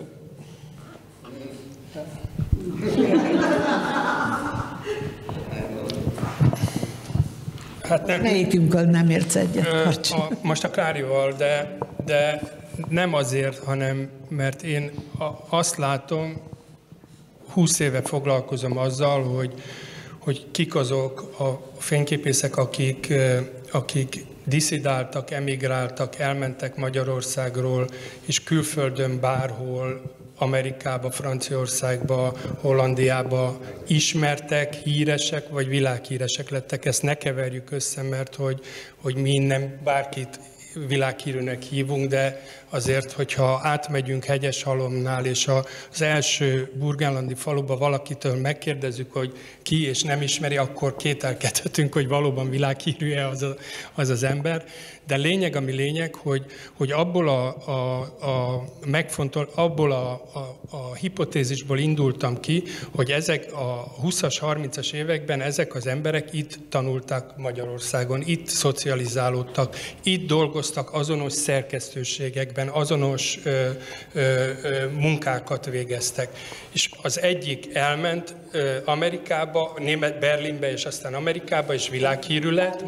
Hát nem, melyikünkkel nem értsz egyet? Most a Klárival, de nem azért, hanem mert én azt látom, 20 éve foglalkozom azzal, hogy kik azok a fényképészek, akik diszidáltak, emigráltak, elmentek Magyarországról, és külföldön bárhol, Amerikába, Franciaországba, Hollandiába ismertek, híresek vagy világhíresek lettek. Ezt ne keverjük össze, mert hogy mi nem bárkit világhírűnek hívunk, de azért, hogyha átmegyünk Hegyeshalomnál, és az első burgenlandi faluba valakitől megkérdezzük, hogy ki és nem ismeri, akkor kételkedhetünk, hogy valóban világhírű-e az ember. De lényeg, ami lényeg, hogy abból a hipotézisból indultam ki, hogy ezek a 20-as, 30-as években ezek az emberek itt tanultak Magyarországon, itt szocializálódtak, itt dolgoztak azonos szerkesztőségekben, azonos munkákat végeztek. És az egyik elment Amerikába, Berlinbe, és aztán Amerikába, és világhírű lett.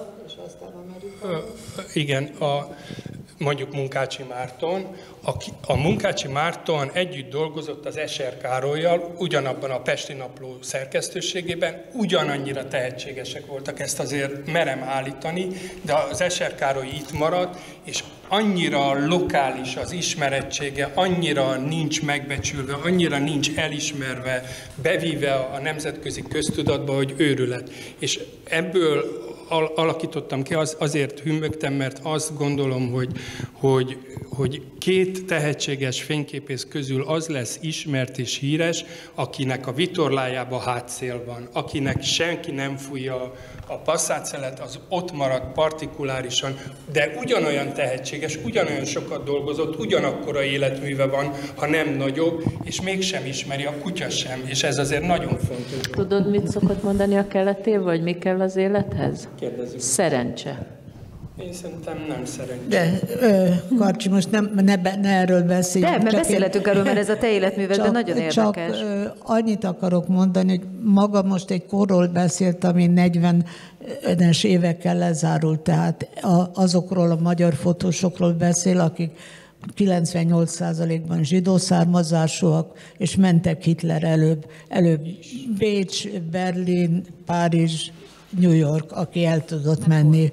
Igen, mondjuk Munkácsi Márton. A Munkácsi Márton együtt dolgozott az Escher Károllyal, ugyanabban a Pesti Napló szerkesztőségében, ugyanannyira tehetségesek voltak, ezt azért merem állítani, de az Escher Károly itt maradt, és annyira lokális az ismerettsége, annyira nincs megbecsülve, annyira nincs elismerve, bevíve a nemzetközi köztudatba, hogy őrület. És ebből alakítottam ki, azért hümmögtem, mert azt gondolom, hogy két tehetséges fényképész közül az lesz ismert és híres, akinek a vitorlájában hátszél van, akinek senki nem fújja a passzátszélet, az ott maradt partikulárisan, de ugyanolyan tehetséges, ugyanolyan sokat dolgozott, ugyanakkora életműve van, ha nem nagyobb, és mégsem ismeri, a kutya sem, és ez azért nagyon fontos. Tudod, mit szokott mondani a keletév, vagy mi kell az élethez? Kérdezzük. Szerencse. Én szerintem nem szerencsés. De, Karcsi, most ne erről beszéljünk. De, mert beszélhetünk erről, mert ez a te életművedben nagyon érdekes. Csak annyit akarok mondani, hogy maga most egy korról beszélt, ami 40-es évekkel lezárult, tehát azokról a magyar fotósokról beszél, akik 98%-ban zsidó származásúak, és mentek Hitler előbb Bécs, Berlin, Párizs, New York, aki el tudott menni.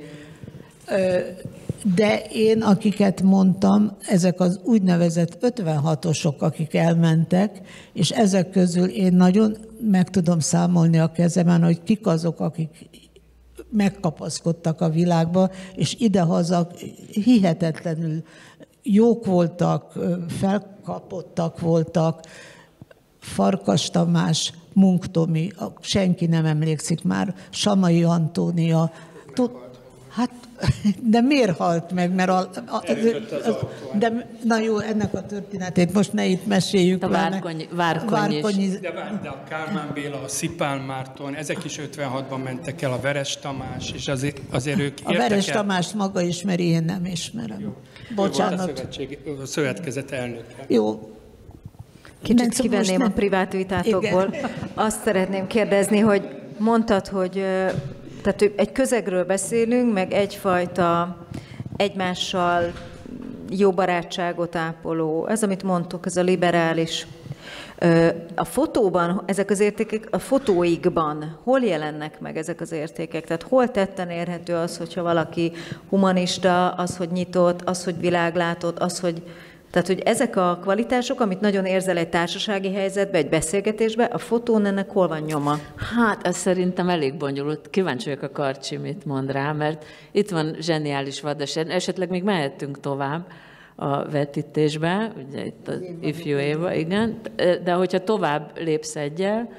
De én, akiket mondtam, ezek az úgynevezett 56-osok, akik elmentek, és ezek közül én nagyon meg tudom számolni a kezemen, hogy kik azok, akik megkapaszkodtak a világba, és idehaza hihetetlenül jók voltak, felkapottak voltak. Farkas Tamás, Munk Tomi, senki nem emlékszik már, Samai Antónia. Hát, de miért halt meg? Mert de, na jó, ennek a történetét most ne itt meséljük. A Várkonyi is. De a Kálmán Béla, a Szipál Márton, ezek is 56-ban mentek el, a Veres Tamás, és azért ők értek el. A Veres Tamást maga ismeri, én nem ismerem. Jó. Bocsánat. A szövetkezet elnöke. Jó. Kicsit kivenném a privát vitátokból. Igen. Azt szeretném kérdezni, hogy mondtad, hogy tehát egy közegről beszélünk, meg egyfajta egymással jó barátságot ápoló, ez, amit mondtuk, ez a liberális. A fotóban, ezek az értékek, a fotóikban hol jelennek meg ezek az értékek? Tehát hol tetten érhető az, hogyha valaki humanista, az, hogy nyitott, az, hogy világlátott, az, hogy... Tehát, hogy ezek a kvalitások, amit nagyon érzel egy társasági helyzetben, egy beszélgetésben, a fotón ennek hol van nyoma? Hát, ez szerintem elég bonyolult. Kíváncsi vagyok a Karcsi, mit mond rá, mert itt van zseniális Vadasen. Esetleg még mehetünk tovább a vetítésbe, ugye itt az ifjú Éva, igen. De hogyha tovább lépsz egyel,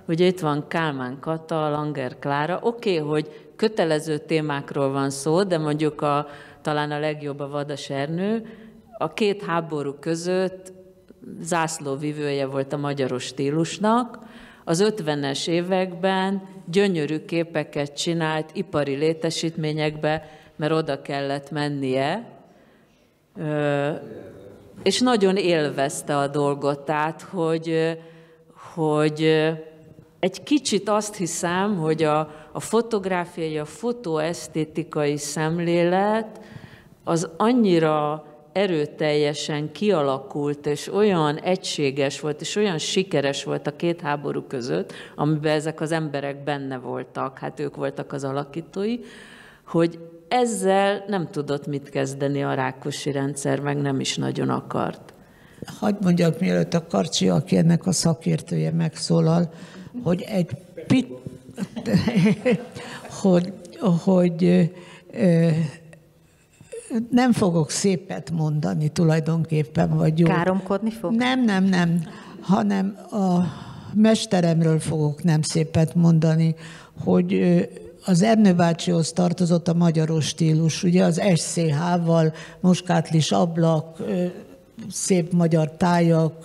Ugye itt van Kálmán Kata, Langer Klára. Oké, hogy kötelező témákról van szó, de mondjuk talán a legjobb a Vadas Ernő. A két háború között zászlóvivője volt a magyaros stílusnak. Az 50-es években gyönyörű képeket csinált ipari létesítményekbe, mert oda kellett mennie, és nagyon élvezte a dolgot, tehát hogy egy kicsit azt hiszem, hogy a fotográfiai, a fotoesztétikai szemlélet az annyira erőteljesen kialakult, és olyan egységes volt, és olyan sikeres volt a két háború között, amiben ezek az emberek benne voltak, hát ők voltak az alakítói, hogy ezzel nem tudott mit kezdeni a Rákosi rendszer, meg nem is nagyon akart. Hadd mondjak, mielőtt a Karcsi, aki ennek a szakértője megszólal, hogy nem fogok szépet mondani tulajdonképpen, vagy jó. Káromkodni fog? Nem, hanem a mesteremről fogok nem szépet mondani, hogy az Ernő bácsihoz tartozott a magyaros stílus, ugye az SCH-val, muskátlis ablak, szép magyar tájak,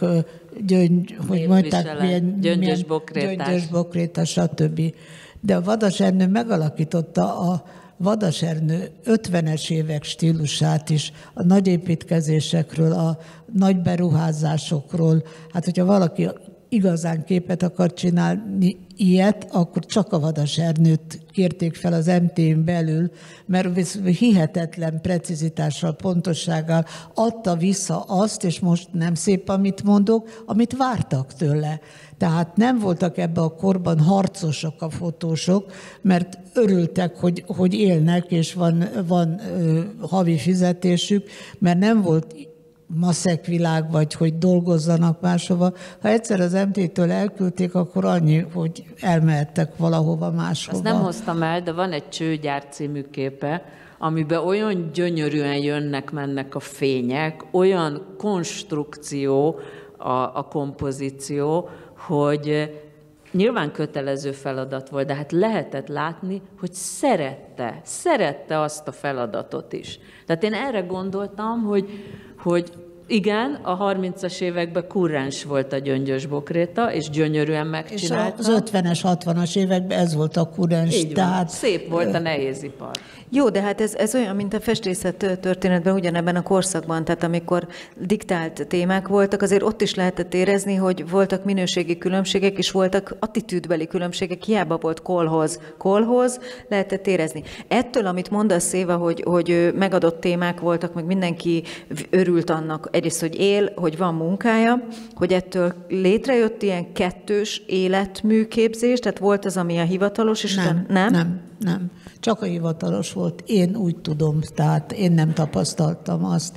gyöngyös bokrétás, stb. De a Vadas Ernő megalakította a Vadas Ernő 50-es évek stílusát is, a nagy építkezésekről, a nagy beruházásokról. Hát, hogyha valaki igazán képet akar csinálni ilyet, akkor csak a Vadas Ernőt kérték fel az MT-n belül, mert hihetetlen precizitással, pontossággal adta vissza azt, és most nem szép, amit mondok, amit vártak tőle. Tehát nem voltak ebben a korban harcosok a fotósok, mert örültek, hogy élnek, és van havi fizetésük, mert nem volt maszek világ, vagy hogy dolgozzanak máshova. Ha egyszer az MT-től elküldték, akkor annyi, hogy elmehettek valahova máshova. Azt nem hoztam el, de van egy Csőgyár című képe, amiben olyan gyönyörűen jönnek-mennek a fények, olyan konstrukció a kompozíció, hogy nyilván kötelező feladat volt, de hát lehetett látni, hogy szerette azt a feladatot is. Tehát én erre gondoltam, hogy igen, a 30-as években kurrens volt a gyöngyös bokréta, és gyönyörűen megcsinálta. És az 50-es, 60-as években ez volt a kurrens. Így van, szép volt a nehézipar. Jó, de hát ez olyan, mint a festészet történetben ugyanebben a korszakban, tehát amikor diktált témák voltak, azért ott is lehetett érezni, hogy voltak minőségi különbségek, és voltak attitűdbeli különbségek, hiába volt kolhoz, lehetett érezni. Ettől, amit mondasz, Éva, hogy megadott témák voltak, meg mindenki örült annak, egyrészt, hogy él, hogy van munkája, hogy ettől létrejött ilyen kettős életműképzés, tehát volt az, ami a hivatalos, és Nem. Csak a hivatalos volt. Én úgy tudom, tehát én nem tapasztaltam azt.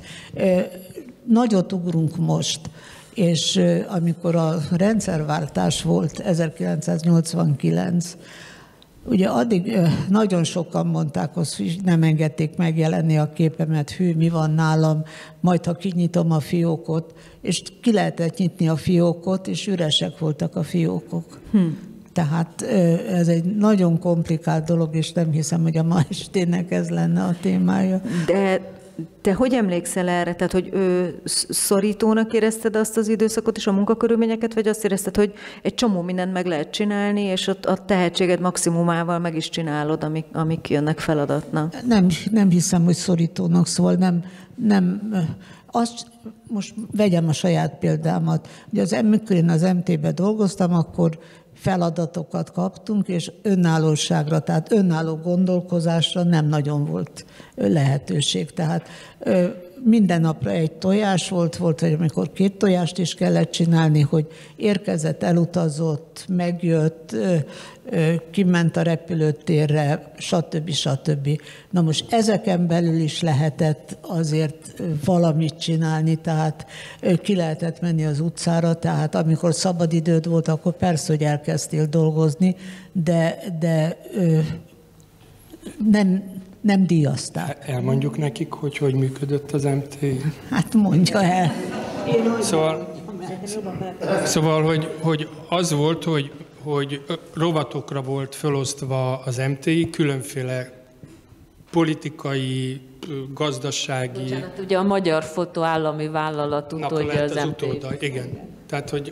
Nagyot ugrunk most, és amikor a rendszerváltás volt 1989, ugye addig nagyon sokan mondták, hogy nem engedték megjelenni a képemet, hű, mi van nálam, majd ha kinyitom a fiókot, és ki lehetett nyitni a fiókot, és üresek voltak a fiókok. Tehát ez egy nagyon komplikált dolog, és nem hiszem, hogy a ma estének ez lenne a témája. De te hogy emlékszel erre? Tehát, hogy szorítónak érezted azt az időszakot és a munkakörülményeket, vagy azt érezted, hogy egy csomó mindent meg lehet csinálni, és ott a tehetséged maximumával meg is csinálod, amik jönnek feladatnak? Nem hiszem, hogy szorítónak, szóval nem. Azt most vegyem a saját példámat. Ugye amikor én az MT-ben dolgoztam, akkor feladatokat kaptunk, és önállóságra, tehát önálló gondolkozásra nem nagyon volt lehetőség. Tehát minden napra egy tojás volt, hogy amikor 2 tojást is kellett csinálni, hogy érkezett, elutazott, megjött, kiment a repülőtérre, stb. Na most ezeken belül is lehetett azért valamit csinálni, tehát ki lehetett menni az utcára, tehát amikor szabadidőd volt, akkor persze, hogy elkezdtél dolgozni, de nem díjazták. Elmondjuk nekik, hogy működött az MT? Hát mondja el. Szóval hogy az volt, hogy rovatokra volt felosztva az MTI, különféle politikai, gazdasági... Bocsánat, ugye a Magyar Fotó állami vállalat utódja az MTI. Utóda, igen. Tehát, hogy...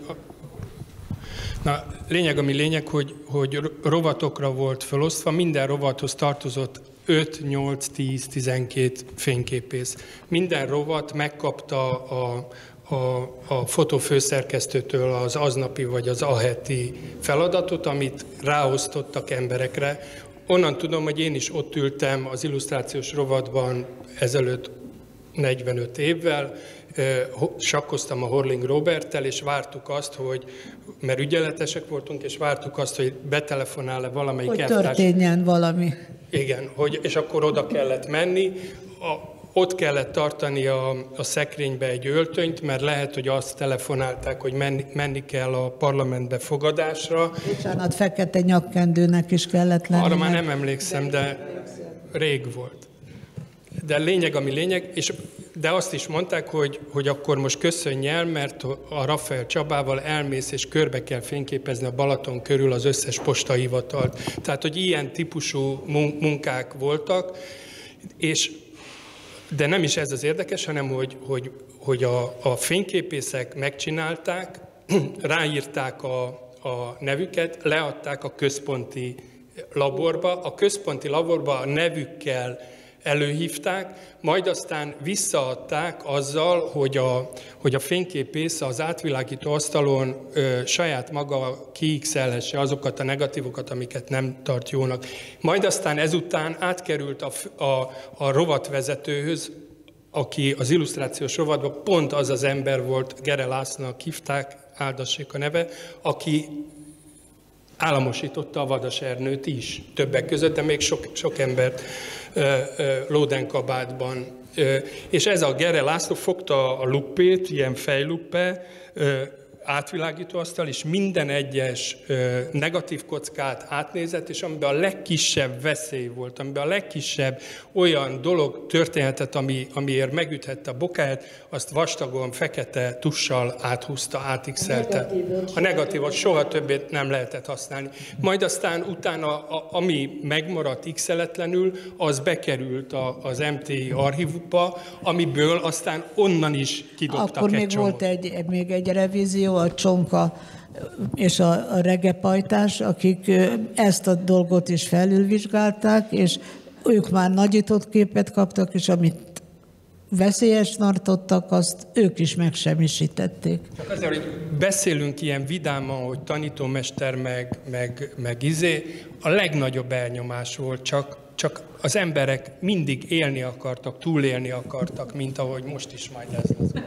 lényeg, ami lényeg, hogy rovatokra volt felosztva, minden rovathoz tartozott 5, 8, 10, 12 fényképész. Minden rovat megkapta a fotófőszerkesztőtől az aznapi vagy az aheti feladatot, amit ráosztottak emberekre. Onnan tudom, hogy én is ott ültem az illusztrációs rovatban ezelőtt 45 évvel, sakkoztam a Horling Roberttel, és vártuk azt, mert ügyeletesek voltunk, és vártuk azt, hogy betelefonál-e valamelyik hogy történjen valami. Igen, és akkor oda kellett menni, ott kellett tartani a szekrénybe egy öltönyt, mert lehet, hogy azt telefonálták, hogy menni kell a parlamentbe fogadásra. Bocsánat, fekete nyakkendőnek is kellett lenni. Arra már nem emlékszem, de rég volt. De lényeg, ami lényeg, de azt is mondták, hogy akkor most köszönj el, mert a Rafael Csabával elmész, és körbe kell fényképezni a Balaton körül az összes postahivatalt. Tehát, hogy ilyen típusú munkák voltak, de nem is ez az érdekes, hanem hogy a fényképészek megcsinálták, ráírták a nevüket, leadták a központi laborba. A központi laborba a nevükkel előhívták, majd aztán visszaadták azzal, hogy a fényképész az átvilágító asztalon saját maga kiixelhesse azokat a negatívokat, amiket nem tart jónak. Majd aztán ezután átkerült a rovatvezetőhöz, aki az illusztrációs rovatban pont az az ember volt, Gere Lászlónak hívták, áldassék a neve, aki államosította a Vadas Ernőt is, többek között, de még sok embert lódenkabátban. És ez a Gere László fogta a luppét, ilyen fejluppe, átvilágítóasztal, és minden egyes negatív kockát átnézett, és amiben a legkisebb veszély volt, amiben a legkisebb olyan dolog történhetett, amiért megüthette a bokáját, azt vastagon, fekete tussal áthúzta, átixelte. A negatívot soha többet nem lehetett használni. Majd aztán utána, ami megmaradt x-eletlenül, az bekerült az MTI archívumba, amiből aztán onnan is kidobtak akkor egy csomót. Akkor még volt még egy revízió, a Csonka és a regepajtás, akik ezt a dolgot is felülvizsgálták, és ők már nagyított képet kaptak, és amit veszélyes tartottak, azt ők is megsemmisítették. Csak azért, hogy beszélünk ilyen vidáman, hogy tanítómester meg a legnagyobb elnyomás volt, csak az emberek mindig élni akartak, túlélni akartak, mint ahogy most is majd ez lesz.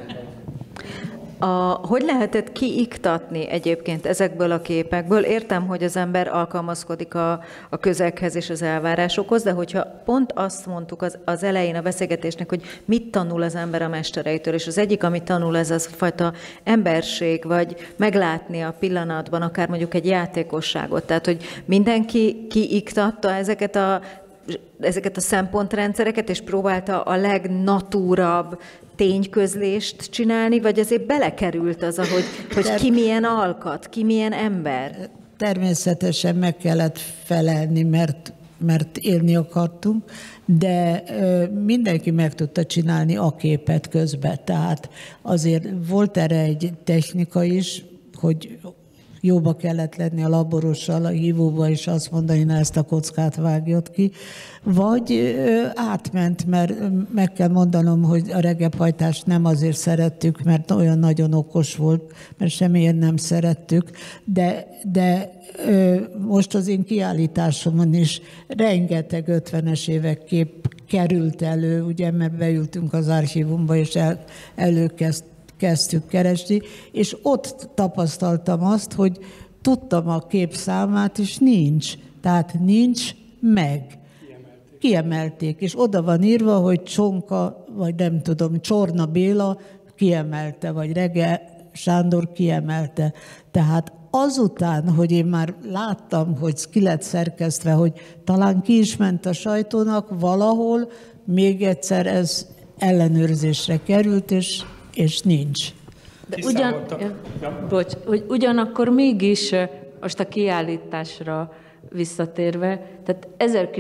Hogy lehetett kiiktatni egyébként ezekből a képekből? Értem, hogy az ember alkalmazkodik a közeghez és az elvárásokhoz, de hogyha pont azt mondtuk az elején a beszélgetésnek, hogy mit tanul az ember a mestereitől, és az egyik, amit tanul, ez az fajta emberség, vagy meglátni a pillanatban, akár mondjuk egy játékosságot. Tehát, hogy mindenki kiiktatta ezeket a szempontrendszereket, és próbálta a legnatúrabb tényközlést csinálni, vagy azért belekerült az, hogy ki milyen alkat, ki milyen ember? Természetesen meg kellett felelni, mert élni akartunk, de mindenki meg tudta csinálni a képet közben. Tehát azért volt erre egy technika is, hogy jóba kellett lenni a laborossal, a hívóba, és azt mondani, na ezt a kockát vágjott ki. Vagy átment, mert meg kell mondanom, hogy a regepajtást nem azért szerettük, mert olyan nagyon okos volt, mert semmiért nem szerettük, de most az én kiállításomon is rengeteg 50-es évek kép került elő, ugye, mert beültünk az archívumba, és kezdtük keresni, és ott tapasztaltam azt, hogy tudtam a kép számát, és nincs. Tehát nincs meg. Kiemelték. És oda van írva, hogy Csonka, vagy nem tudom, Csorna Béla kiemelte, vagy Rege Sándor kiemelte. Tehát azután, hogy én már láttam, hogy ki lett szerkesztve, hogy talán ki is ment a sajtónak, valahol még egyszer ez ellenőrzésre került, és nincs. De ugyanakkor mégis most a kiállításra visszatérve, tehát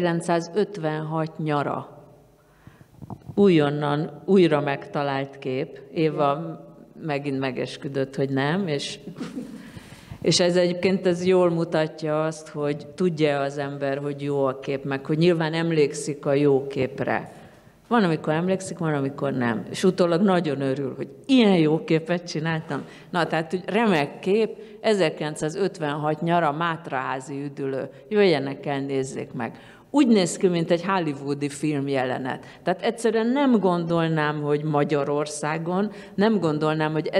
1956 nyara újonnan újra megtalált kép. Éva megint megesküdött, hogy nem, és ez egyébként ez jól mutatja azt, hogy tudja az ember, hogy jó a kép, meg hogy nyilván emlékszik a jó képre. Van, amikor emlékszik, van, amikor nem. És utólag nagyon örül, hogy ilyen jó képet csináltam. Na, tehát hogy remek kép, 1956 nyara, Mátraházi üdülő. Jöjjenek el, nézzék meg. Úgy néz ki, mint egy hollywoodi filmjelenet. Tehát egyszerűen nem gondolnám, hogy Magyarországon, nem gondolnám, hogy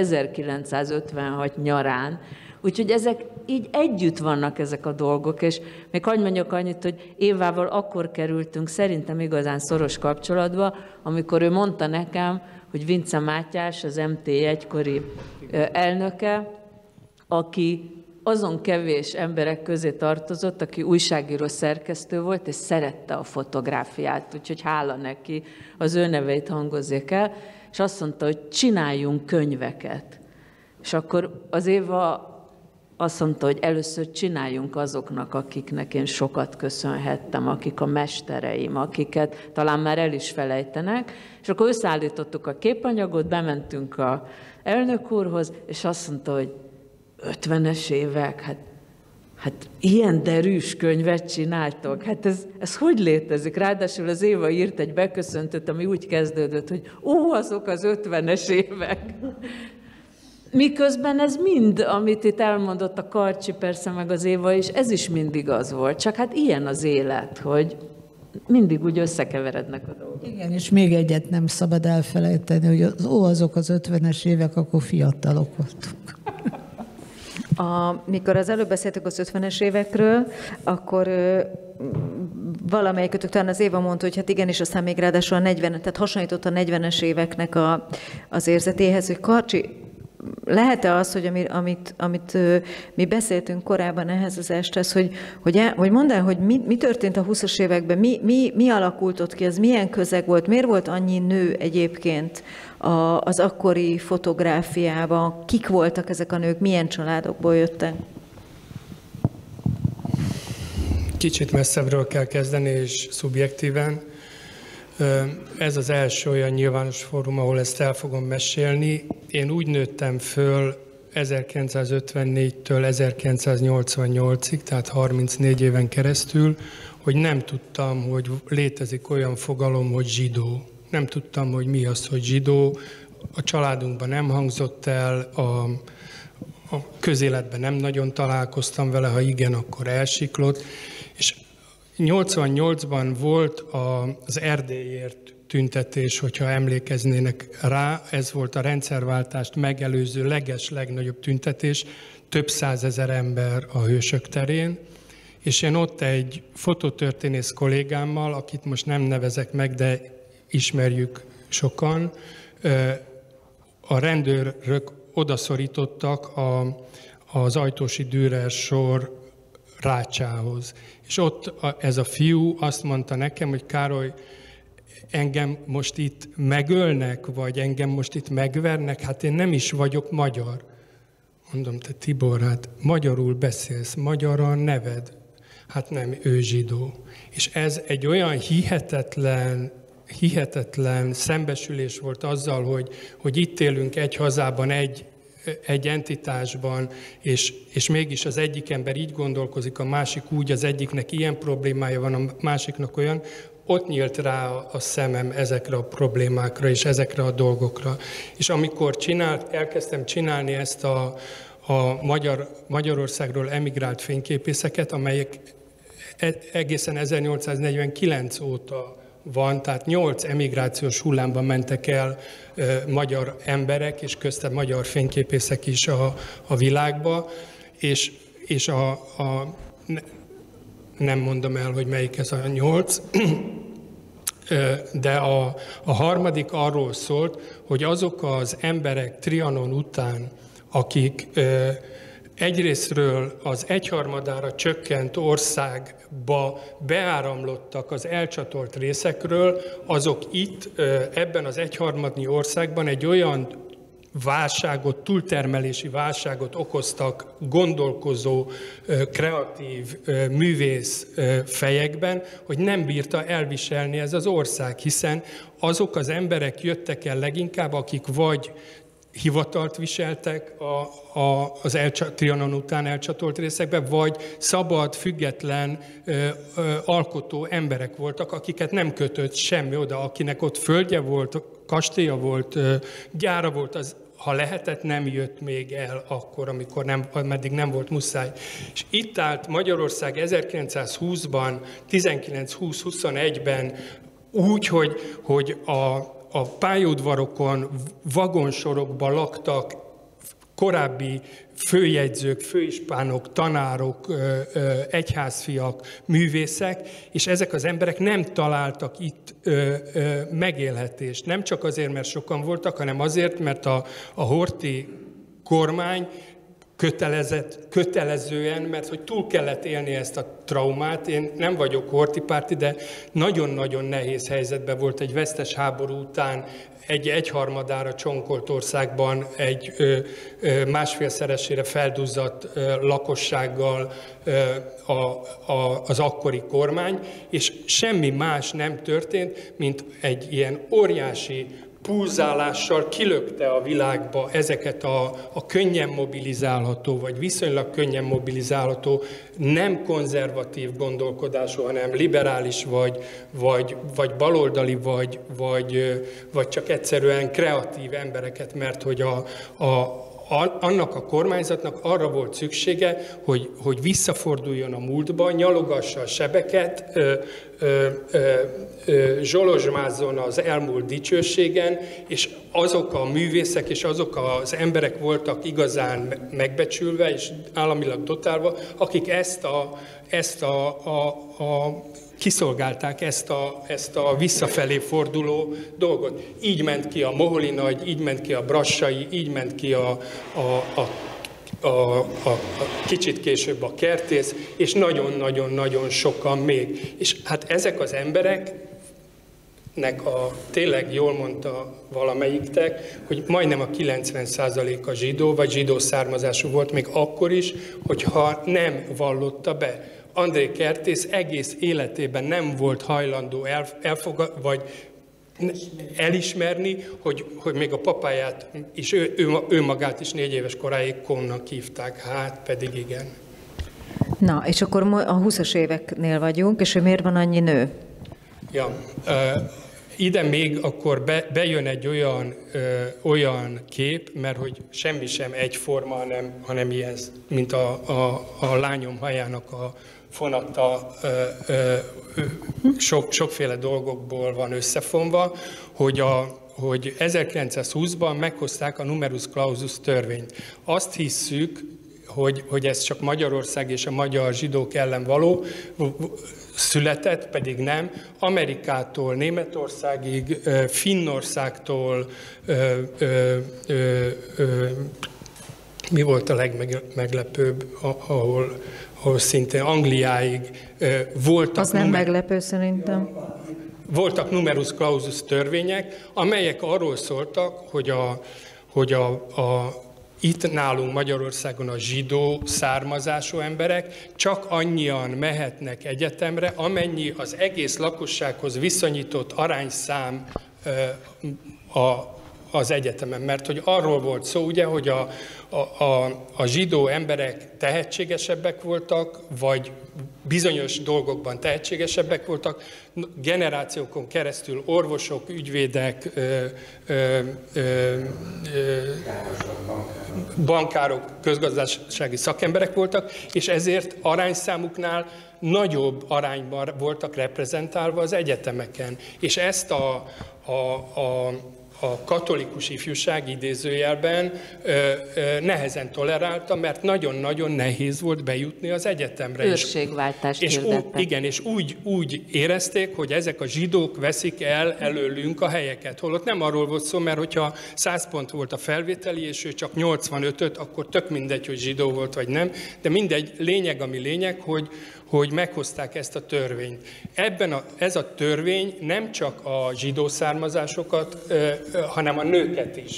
1956 nyarán. Úgyhogy ezek így együtt vannak ezek a dolgok, és még hadd mondjak annyit, hogy Évával akkor kerültünk szerintem igazán szoros kapcsolatba, amikor ő mondta nekem, hogy Vince Mátyás, az MT egykori elnöke, aki azon kevés emberek közé tartozott, aki újságíró szerkesztő volt, és szerette a fotográfiát, úgyhogy hála neki, az ő neveit hangozzék el, és azt mondta, hogy csináljunk könyveket. És akkor az Éva azt mondta, hogy először csináljunk azoknak, akiknek én sokat köszönhettem, akik a mestereim, akiket talán már el is felejtenek, és akkor összeállítottuk a képanyagot, bementünk az elnök úrhoz, és azt mondta, hogy 50-es évek, hát ilyen derűs könyvet csináltok, hát ez hogy létezik? Ráadásul az Éva írt egy beköszöntőt, ami úgy kezdődött, hogy azok az 50-es évek. Miközben ez mind, amit itt elmondott a Karcsi, persze meg az Éva is, ez is mindig az volt. Csak hát ilyen az élet, hogy mindig úgy összekeverednek a dolgok. Igen, és még egyet nem szabad elfelejteni, hogy azok az 50-es évek, akkor fiatalok voltunk. Mikor az előbb beszéltük az 50-es évekről, akkor valamelyikötök talán az Éva mondta, hogy hát igenis, aztán még ráadásul a 40, tehát hasonlított a 40-es éveknek az érzetéhez, hogy Karcsi, lehet-e az, hogy amit mi beszéltünk korábban ehhez az esthez, hogy mondd el, hogy mi történt a 20-as években, mi alakult ott ki, az milyen közeg volt, miért volt annyi nő egyébként az akkori fotográfiában, kik voltak ezek a nők, milyen családokból jöttek? Kicsit messzebbről kell kezdeni, és szubjektíven. Ez az első olyan nyilvános fórum, ahol ezt el fogom mesélni. Én úgy nőttem föl 1954-től 1988-ig, tehát 34 éven keresztül, hogy nem tudtam, hogy létezik olyan fogalom, hogy zsidó. Nem tudtam, hogy mi az, hogy zsidó. A családunkban nem hangzott el, a közéletben nem nagyon találkoztam vele, ha igen, akkor elsiklott. És 88-ban volt az Erdélyért tüntetés, hogyha emlékeznének rá, ez volt a rendszerváltást megelőző legnagyobb tüntetés, több százezer ember a Hősök terén, és én ott egy fototörténész kollégámmal, akit most nem nevezek meg, de ismerjük sokan, a rendőrök odaszorítottak az Ajtósi Dürer sor rácsához. És ott ez a fiú azt mondta nekem, hogy Károly, engem most itt megölnek, vagy engem most itt megvernek, hát én nem is vagyok magyar. Mondom, te Tibor, hát magyarul beszélsz, magyar a neved. Hát nem, ő zsidó. És ez egy olyan hihetetlen szembesülés volt azzal, hogy itt élünk egy hazában, egy entitásban, és mégis az egyik ember így gondolkozik, a másik úgy, az egyiknek ilyen problémája van, a másiknak olyan, ott nyílt rá a szemem ezekre a problémákra és ezekre a dolgokra. És amikor elkezdtem csinálni ezt a Magyarországról emigrált fényképészeket, amelyek egészen 1849 óta van, tehát 8 emigrációs hullámban mentek el magyar emberek, és közte magyar fényképészek is a világba, és nem mondom el, hogy melyik ez a 8, de a harmadik arról szólt, hogy azok az emberek Trianon után, akik egyrésztről az egyharmadára csökkent országba beáramlottak az elcsatolt részekről, azok itt ebben az egyharmadnyi országban egy olyan válságot, túltermelési válságot okoztak gondolkozó, kreatív művész fejekben, hogy nem bírta elviselni ez az ország, hiszen azok az emberek jöttek el leginkább, akik vagy hivatalt viseltek az Trianon után elcsatolt részekben, vagy szabad, független alkotó emberek voltak, akiket nem kötött semmi oda, akinek ott földje volt, kastélya volt, gyára volt, az, ha lehetett, nem jött még el akkor, ameddig nem volt muszáj. És itt állt Magyarország 1920-ban, 1920-21-ben úgy, hogy a pályaudvarokon, vagonsorokban laktak korábbi főjegyzők, főispánok, tanárok, egyházfiak, művészek, és ezek az emberek nem találtak itt megélhetést. Nem csak azért, mert sokan voltak, hanem azért, mert a Horthy kormány kötelezően, mert hogy túl kellett élni ezt a traumát. Én nem vagyok Horthy párti, de nagyon-nagyon nehéz helyzetben volt egy vesztes háború után, egy egyharmadára csonkolt országban egy másfélszeresére felduzzadt lakossággal az akkori kormány, és semmi más nem történt, mint egy ilyen óriási pulzálással kilökte a világba ezeket a könnyen mobilizálható, vagy viszonylag könnyen mobilizálható, nem konzervatív gondolkodású, hanem liberális, vagy baloldali, vagy csak egyszerűen kreatív embereket, mert hogy annak a kormányzatnak arra volt szüksége, hogy visszaforduljon a múltba, nyalogassa a sebeket, zsolozsmázzon az elmúlt dicsőségen, és azok a művészek és azok az emberek voltak igazán megbecsülve és államilag dotálva, akik ezt a kiszolgálták ezt a visszafelé forduló dolgot. Így ment ki a Moholi Nagy, így ment ki a Brassai, így ment ki a kicsit később a Kertész, és nagyon-nagyon-nagyon sokan még. És hát ezek az embereknek tényleg jól mondta valamelyiktek, hogy majdnem a 90%-a zsidó, vagy zsidó származású volt még akkor is, hogyha nem vallotta be. André Kertész egész életében nem volt hajlandó vagy elismerni, hogy még a papáját és ő magát is 4 éves koráig Konnak hívták. Hát pedig igen. Na, és akkor a 20-as éveknél vagyunk, és hogy miért van annyi nő? Ja, ide még akkor bejön egy olyan kép, mert hogy semmi sem egyforma, hanem ilyen, mint a lányom hajának a fonata sokféle dolgokból van összefonva, hogy 1920-ban meghozták a numerus clausus törvényt. Azt hisszük, hogy ez csak Magyarország és a magyar zsidók ellen való, született, pedig nem. Amerikától, Németországig, Finnországtól, mi volt a legmeglepőbb, ahol szintén Angliáig voltak... Az nem meglepő szerintem. Voltak numerus clausus törvények, amelyek arról szóltak, hogy itt nálunk Magyarországon a zsidó származású emberek csak annyian mehetnek egyetemre, amennyi az egész lakossághoz viszonyított arányszám az egyetemen. Mert hogy arról volt szó, ugye, hogy a zsidó emberek tehetségesebbek voltak, vagy bizonyos dolgokban tehetségesebbek voltak, generációkon keresztül orvosok, ügyvédek, bankárok, közgazdasági szakemberek voltak, és ezért arányszámuknál nagyobb arányban voltak reprezentálva az egyetemeken. És ezt a katolikus ifjúság idézőjelben nehezen tolerálta, mert nagyon-nagyon nehéz volt bejutni az egyetemre. Őrségváltást hirdettek. Igen, és úgy érezték, hogy ezek a zsidók veszik el előlünk a helyeket. Holott nem arról volt szó, mert hogyha 100 pont volt a felvételi, és ő csak 85-öt, akkor tök mindegy, hogy zsidó volt vagy nem, de mindegy, lényeg, ami lényeg, hogy meghozták ezt a törvényt. Ez a törvény nem csak a zsidó származásokat, hanem a nőket is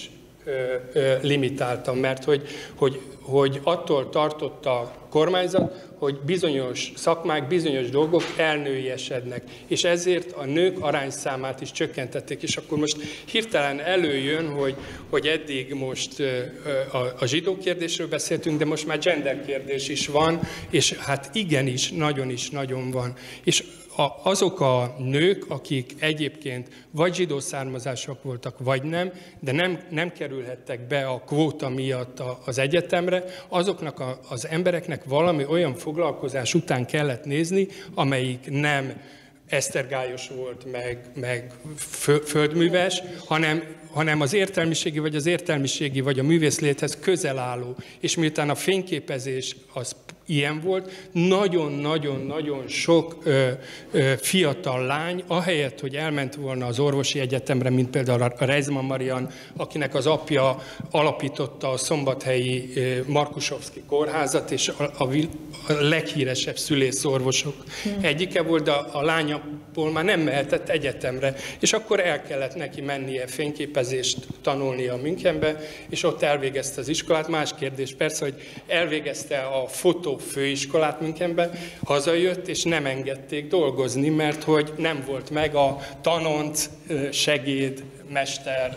limitáltan, mert hogy attól tartott a kormányzat, hogy bizonyos szakmák, bizonyos dolgok elnőiesednek, és ezért a nők arányszámát is csökkentették, és akkor most hirtelen előjön, hogy eddig most a zsidó kérdésről beszéltünk, de most már gender kérdés is van, és hát igenis, nagyon van. És azok a nők, akik egyébként vagy zsidó származások voltak, vagy nem, de nem kerülhettek be a kvóta miatt az egyetemre, azoknak az embereknek valami olyan foglalkozás után kellett nézni, amelyik nem esztergályos volt, meg földműves, hanem az értelmiségi vagy a művészléthez közel álló. És miután a fényképezés az ilyen volt, nagyon-nagyon sok fiatal lány, ahelyett, hogy elment volna az orvosi egyetemre, mint például a Reisman Marian, akinek az apja alapította a szombathelyi Markusovszki kórházat, és a leghíresebb szülészorvosok egyike volt, de a lányából már nem mehetett egyetemre, és akkor el kellett neki mennie fényképezést tanulnia Münchenbe, és ott elvégezte az iskolát. Más kérdés persze, hogy elvégezte a fotó főiskolát Münchenbe, hazajött, és nem engedték dolgozni, mert hogy nem volt meg a tanonc, segéd, mester.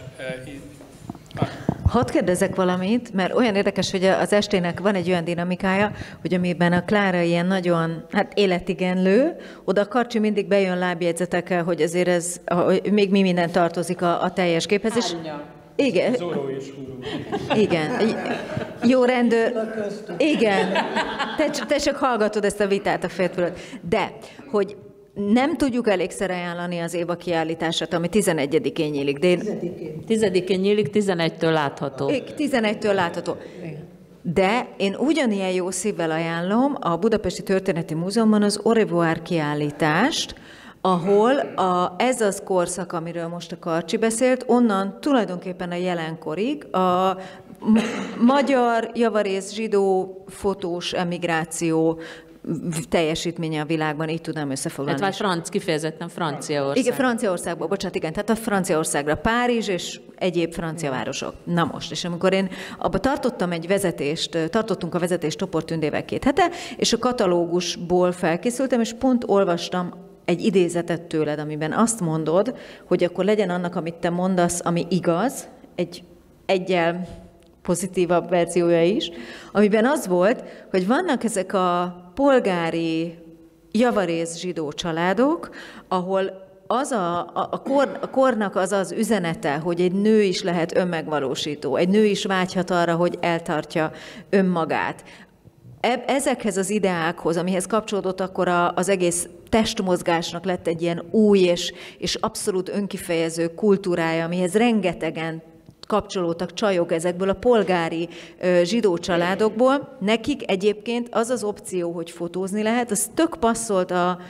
Hadd kérdezek valamit, mert olyan érdekes, hogy az estének van egy olyan dinamikája, hogy amiben a Klára ilyen nagyon életigenlő, oda a Karcsi mindig bejön lábjegyzetekkel, hogy azért ez, még mi minden tartozik a teljes képhez. És igen. Zoró és Huró. Igen. Jó rendőr. Igen. Te csak hallgatod ezt a vitát a férfölött. De, hogy nem tudjuk elégszer ajánlani az Éva kiállítását, ami 11-én nyílik. 10-én nyílik, 11-től látható. 11-től látható. De én ugyanilyen jó szívvel ajánlom a Budapesti Történeti Múzeumban az Au revoir kiállítást, ahol ez az korszak, amiről most a Karcsi beszélt, onnan tulajdonképpen a jelenkorig a magyar, javarész, zsidó, fotós emigráció teljesítménye a világban, így tudnám összefoglalni. Hát kifejezetten Franciaország. Igen, Franciaországból, bocsánat, igen, tehát a Franciaországra Párizs és egyéb francia városok. Na most, és amikor én abba tartottunk a vezetést Topor Tündével 2 hete, és a katalógusból felkészültem, és pont olvastam egy idézetet tőled, amiben azt mondod, hogy akkor legyen annak, amit te mondasz, ami igaz, egyel pozitívabb verziója is, amiben az volt, hogy vannak ezek a polgári javarész zsidó családok, ahol az a kornak az üzenete, hogy egy nő is lehet önmegvalósító, egy nő is vágyhat arra, hogy eltartja önmagát. Ezekhez az ideákhoz, amihez kapcsolódott, akkor az egész testmozgásnak lett egy ilyen új és abszolút önkifejező kultúrája, amihez rengetegen kapcsolódtak csajok ezekből a polgári zsidó családokból. Nekik egyébként az az opció, hogy fotózni lehet, az tök passzolt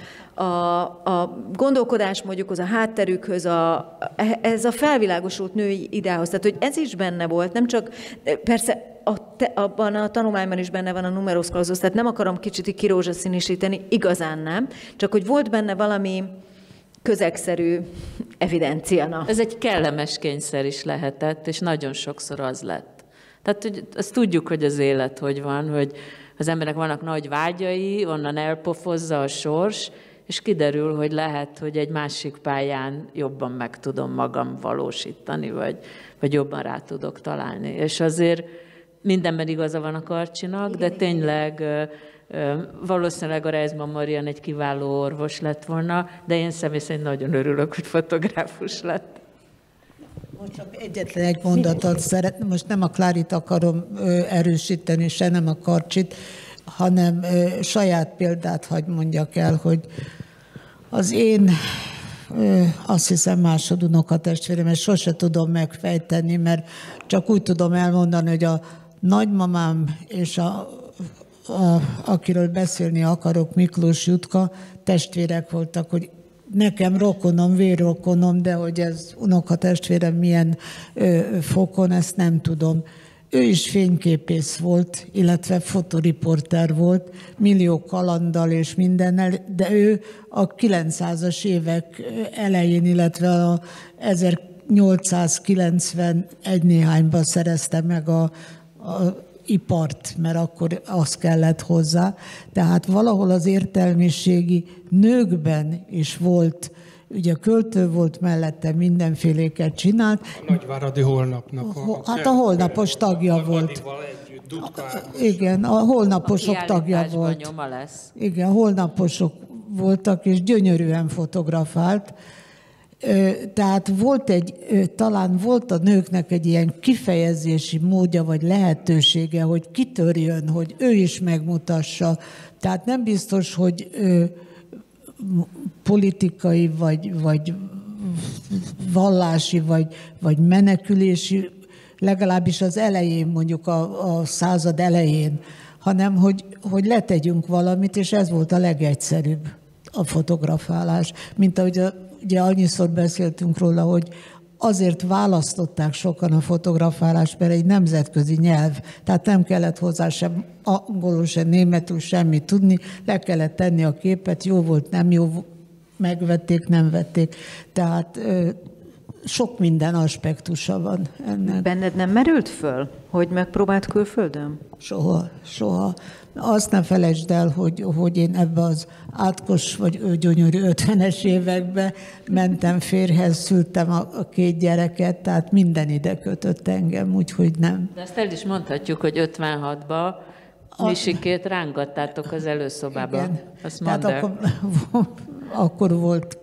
a gondolkodás mondjuk az a hátterükhöz, ez a felvilágosult női ideához. Tehát, hogy ez is benne volt, nem csak, persze abban a tanulmányban is benne van a numerus clausus, tehát nem akarom kicsit kirózsaszínisíteni, igazán nem, csak hogy volt benne valami közegszerű evidenciana. Ez egy kellemes kényszer is lehetett, és nagyon sokszor az lett. Tehát hogy azt tudjuk, hogy az élet hogy van, hogy az emberek vannak nagy vágyai, onnan elpofozza a sors, és kiderül, hogy lehet, hogy egy másik pályán jobban meg tudom magam valósítani, vagy jobban rá tudok találni. És azért mindenben igaza van a Karcsinak, de tényleg valószínűleg a Reisman Marian egy kiváló orvos lett volna, de én személy szerint nagyon örülök, hogy fotográfus lett. Most csak egyetlen egy mondatot szeretném, most nem a Klárit akarom erősíteni, se nem a Karcsit, hanem saját példát hagy mondjak el, hogy az én azt hiszem másodunokatestvéremet sose tudom megfejteni, mert csak úgy tudom elmondani, hogy a nagymamám és akiről beszélni akarok, Miklós Jutka, testvérek voltak, hogy nekem rokonom, vérrokonom, de hogy ez unokatestvérem milyen fokon, ezt nem tudom. Ő is fényképész volt, illetve fotoriporter volt, millió kalanddal és mindennel, de ő a 900-as évek elején, illetve a 1891 néhányban szerezte meg a ipart, mert akkor az kellett hozzá. Tehát valahol az értelmiségi nőkben is volt, ugye költő volt mellette, mindenféléket csinált. A Nagyváradi Holnapnak. Hát a Holnapos tagja volt. Igen, a Holnaposok tagja volt. Igen, Holnaposok voltak, és gyönyörűen fotografált. Tehát talán volt a nőknek egy ilyen kifejezési módja, vagy lehetősége, hogy kitörjön, hogy ő is megmutassa. Tehát nem biztos, hogy politikai, vagy vallási, vagy menekülési, legalábbis az elején, mondjuk a század elején, hanem hogy letegyünk valamit, és ez volt a legegyszerűbb, a fotografálás. Mint ahogy ugye annyiszor beszéltünk róla, hogy azért választották sokan a fotografálást, mert egy nemzetközi nyelv, tehát nem kellett hozzá sem angolul, sem németül semmit tudni, le kellett tenni a képet, jó volt, nem jó, megvették, nem vették. Tehát sok minden aspektusa van ennek. Benned nem merült föl, hogy megpróbált külföldön? Soha. Azt ne felejtsd el, hogy én ebbe az átkos vagy gyönyörű 50-es évekbe mentem férjhez, szültem a 2 gyereket, tehát minden ide kötött engem, úgyhogy nem. De azt el is mondhatjuk, hogy 56-ban Misikét rángattátok az előszobába. Igen. Azt mondd el. Akkor volt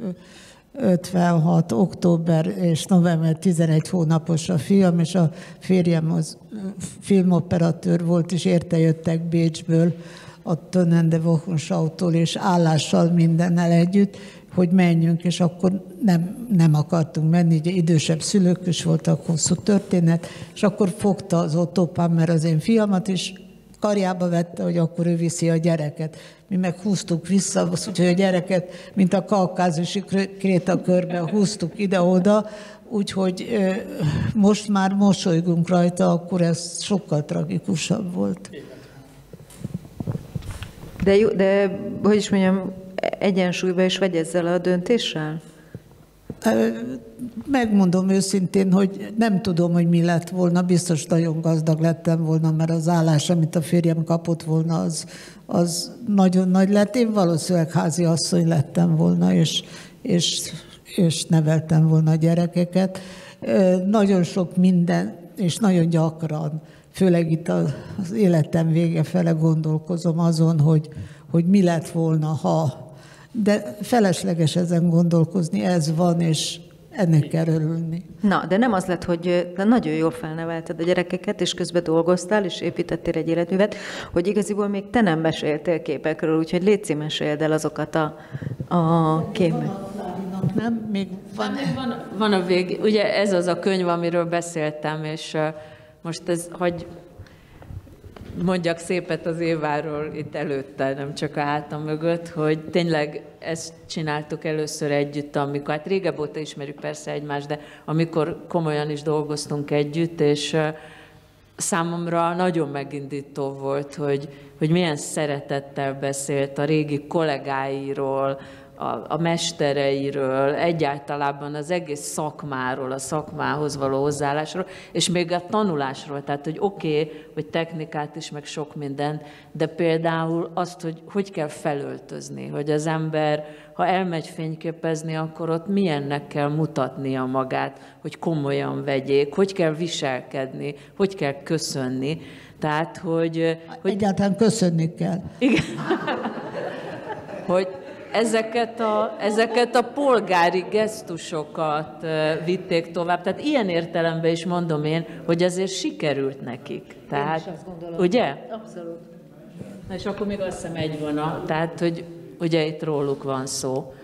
56. október és november 11 hónapos a fiam, és a férjem az filmoperatőr volt, és érte jöttek Bécsből, a Tönende Wochenschau-tól, és állással mindennel együtt, hogy menjünk, és akkor nem akartunk menni, ugye idősebb szülők is voltak, hosszú történet, és akkor fogta az Ottopám, mert az én fiamat is karjába vette, hogy akkor ő viszi a gyereket. Mi meg húztuk vissza, úgyhogy a gyereket, mint a kaukázusi krétakörbe húztuk ide-oda, úgyhogy most már mosolygunk rajta, akkor ez sokkal tragikusabb volt. De hogy is mondjam, egyensúlyba is vagy ezzel a döntéssel? Megmondom őszintén, hogy nem tudom, hogy mi lett volna, biztos nagyon gazdag lettem volna, mert az állás, amit a férjem kapott volna, az nagyon nagy lett. Én valószínűleg háziasszony lettem volna, és neveltem volna a gyerekeket. Nagyon sok minden, és nagyon gyakran, főleg itt az életem vége fele gondolkozom azon, hogy mi lett volna, ha. De felesleges ezen gondolkozni, ez van, és ennek kell örülni. Na, de nem az lett, hogy nagyon jól felnevelted a gyerekeket, és közben dolgoztál, és építettél egy életművet, hogy igaziból még te nem meséltél képekről, úgyhogy légy meséld el azokat a képeket. Nem? Még van a vég. Ugye ez az a könyv, amiről beszéltem, és most ez, hogy mondjak szépet az Éváról itt előtte, nem csak a hátam mögött, hogy tényleg ezt csináltuk először együtt, amikor, hát régebb óta ismerjük persze egymást, de amikor komolyan is dolgoztunk együtt, és számomra nagyon megindító volt, hogy milyen szeretettel beszélt a régi kollégáiról, a mestereiről, egyáltalában az egész szakmáról, a szakmához való hozzáállásról, és még a tanulásról, tehát, hogy oké, hogy technikát is, meg sok mindent, de például azt, hogy kell felöltözni, hogy az ember, ha elmegy fényképezni, akkor ott milyennek kell mutatnia magát, hogy komolyan vegyék, hogy kell viselkedni, hogy kell köszönni. Tehát, hogy egyáltalán köszönni kell. Igen. Hogy ezeket a polgári gesztusokat vitték tovább. Tehát ilyen értelemben is mondom én, hogy azért sikerült nekik. Tehát, én is azt gondolom. Ugye? Abszolút. Na és akkor még azt hiszem egy van, tehát, hogy ugye itt róluk van szó.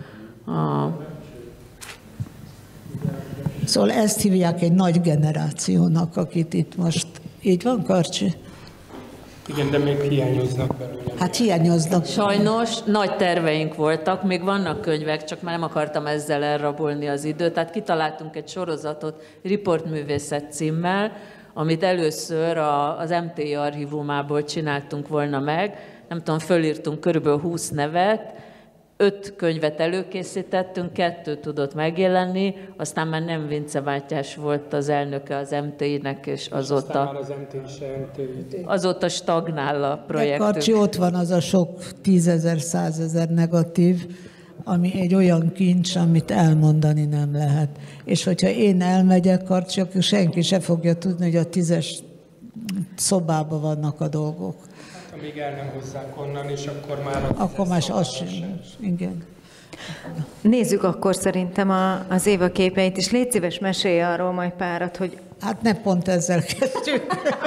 Szóval ezt hívják egy nagy generációnak, akit itt most... Így van, Karcsi? Igen, de még hiányoznak belőle. Hát hiányoznak. Sajnos nagy terveink voltak, még vannak könyvek, csak már nem akartam ezzel elrabolni az időt. Tehát kitaláltunk egy sorozatot Riportművészet címmel, amit először az MTI archívumából csináltunk volna meg. Nem tudom, fölírtunk körülbelül 20 nevet, 5 könyvet előkészítettünk, 2 tudott megjelenni, aztán már nem Vince Mátyás volt az elnöke az MTI-nek, és azóta stagnál a projektünk. Karcsi, ott van az a sok 10 000, 100 000 negatív, ami egy olyan kincs, amit elmondani nem lehet. És hogyha én elmegyek, Karcsi, akkor senki se fogja tudni, hogy a 10-es szobában vannak a dolgok. Hát, amíg el nem hozzák onnan, és akkor már akkor már az sem. Igen. Nézzük akkor szerintem az Éva képeit, és légy szíves, mesélj arról majd párat, hogy... Hát ne pont ezzel kezdjük.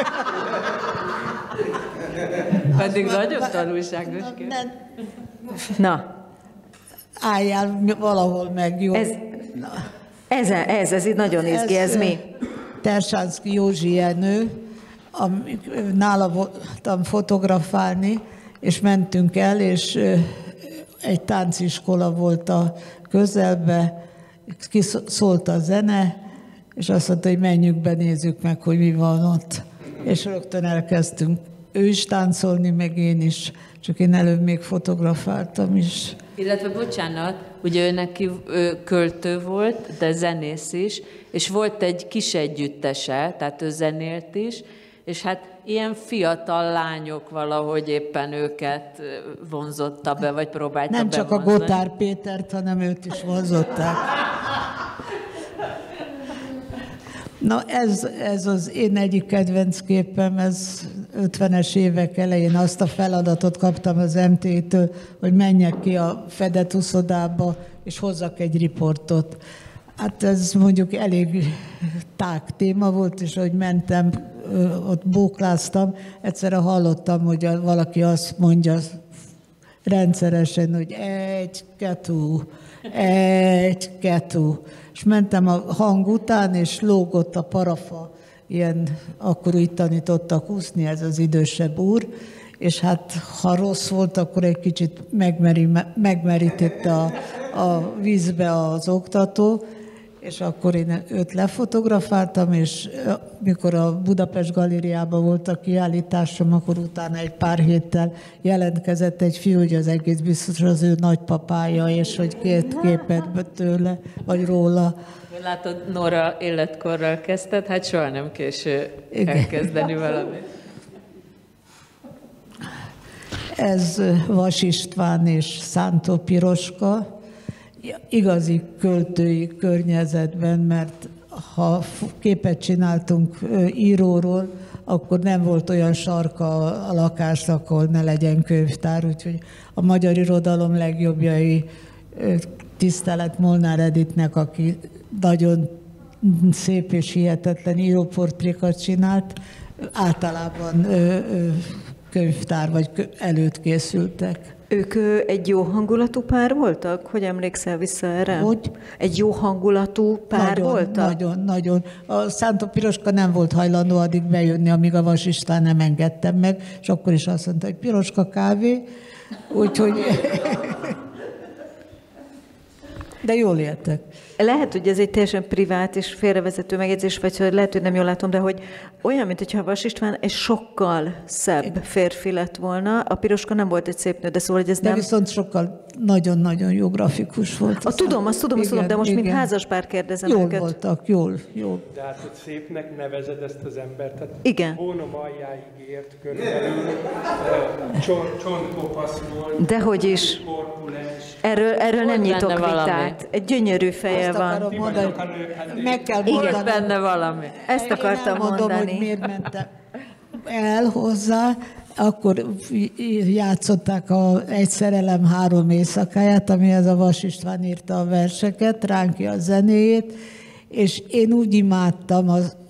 Pedig nagyon tanulságos kép. Na. Álljál valahol meg, jó? Ez így nagyon izgi, ez mi? Tersánszky Józsi Jenő, nála voltam fotografálni, és mentünk el, és egy tánciskola volt a közelbe, kiszólt a zene, és azt mondta, hogy menjünk be, nézzük meg, hogy mi van ott. És rögtön elkezdtünk ő is táncolni, meg én is, csak én előbb még fotografáltam is. Illetve, bocsánat, ugye ő költő volt, de zenész is, és volt egy kis együttese, tehát ő zenélt is, és hát ilyen fiatal lányok valahogy éppen őket vonzotta be, vagy próbálta nem csak bevonzani. a Gotár Pétert, hanem őt is vonzották. Na ez az én egyik kedvenc képem, ez 50-es évek elején azt a feladatot kaptam az MT-től, hogy menjek ki a fedett uszodába, és hozzak egy riportot. Hát ez mondjuk elég tág téma volt, és ahogy mentem, ott bókláztam, egyszerre hallottam, hogy valaki azt mondja rendszeresen, hogy 1, 2, 1, 2. És mentem a hang után, és lógott a parafa, akkor úgy tanítottak úszni, ez az idősebb úr, és hát ha rossz volt, akkor egy kicsit megmerítette a vízbe az oktató, és akkor én őt lefotografáltam, és mikor a Budapest Galériában volt a kiállításom, akkor utána egy pár héttel jelentkezett egy fiú, hogy az egész biztos az ő nagypapája, és hogy 2 képet tőle, vagy róla. Látod, Nora életkorral kezdted, hát soha nem késő elkezdeni valamit. Ez Vas István és Szántó Piroska, igazi költői környezetben, mert ha képet csináltunk íróról, akkor nem volt olyan sarka a lakásnak, ahol ne legyen könyvtár, úgyhogy a magyar irodalom legjobbjai, tisztelet Molnár Editnek, aki nagyon szép és hihetetlen íróportrékat csinált, általában könyvtár vagy előtt készültek. Ők egy jó hangulatú pár voltak? Hogy emlékszel vissza erre? Hogy? Egy jó hangulatú pár voltak? Nagyon. A Szántó Piroska nem volt hajlandó addig bejönni, amíg a Vas István nem engedtem meg, és akkor is azt mondta, hogy Piroska kávé, úgyhogy... De jól éltek. Lehet, hogy ez egy teljesen privát és félrevezető megjegyzés, vagy hogy lehet, hogy nem jól látom, de hogy olyan, mint hogyha Vas István egy sokkal szebb férfi lett volna. A Piroska nem volt egy szép nő, de szóval, hogy ez de nem... viszont sokkal nagyon-nagyon jó grafikus volt. Azt tudom, de most mint házaspár kérdezem jól őket. Voltak, jól. De hát, hogy szépnek nevezed ezt az embert. Tehát igen. Hónom aljáig ért körülbelül, csontkopasz volt. Dehogy is. Erről nem nyitok vitát. Egy gyönyörű feje van. Mondani, meg kell mondani. Igen, benne valami. Ezt akartam mondani. Hogy miért mentem el hozzá, akkor játszották Egy szerelem 3 éjszakáját, amihez a Vas István írta a verseket, Ránki a zenéjét, és én úgy imádtam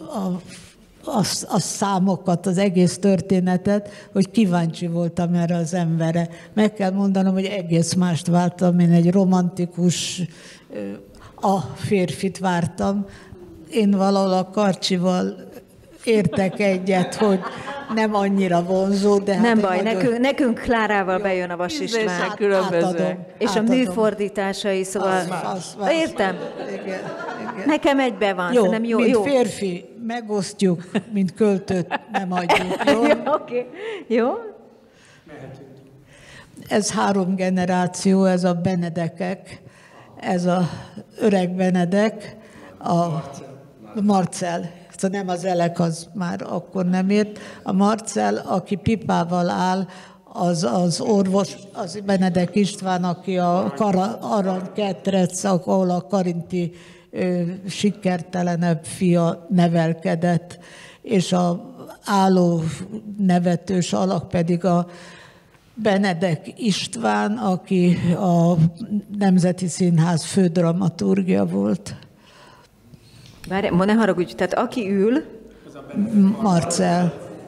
a számokat, az egész történetet, hogy kíváncsi voltam erre az emberre. Meg kell mondanom, hogy egész mást vártam, én egy romantikus a férfit vártam. Én valahol a Karcsival értek egyet, hogy nem annyira vonzó, de nem hát baj, nagyon... nekünk Klárával bejön a Vas István. És a műfordításai, szóval... Értem. Igen. Nekem egybe van. Jó, nem jó, mint jó. férfi megosztjuk, mint költőt nem adjuk. Jó? Oké. Jó? Ez 3 generáció, ez a Benedekek, ez a öreg Benedek, a Marcell. Szóval nem az Elek, az már akkor nem ért. A Marcell, aki pipával áll, az orvos, az Benedek István, aki a Aranyketrec, ahol a karinti sikertelenebb fia nevelkedett, és a álló nevetős alak pedig a Benedek István, aki a Nemzeti Színház fődramaturgia volt. Várj, ne haragudj, tehát aki ül... Marcell.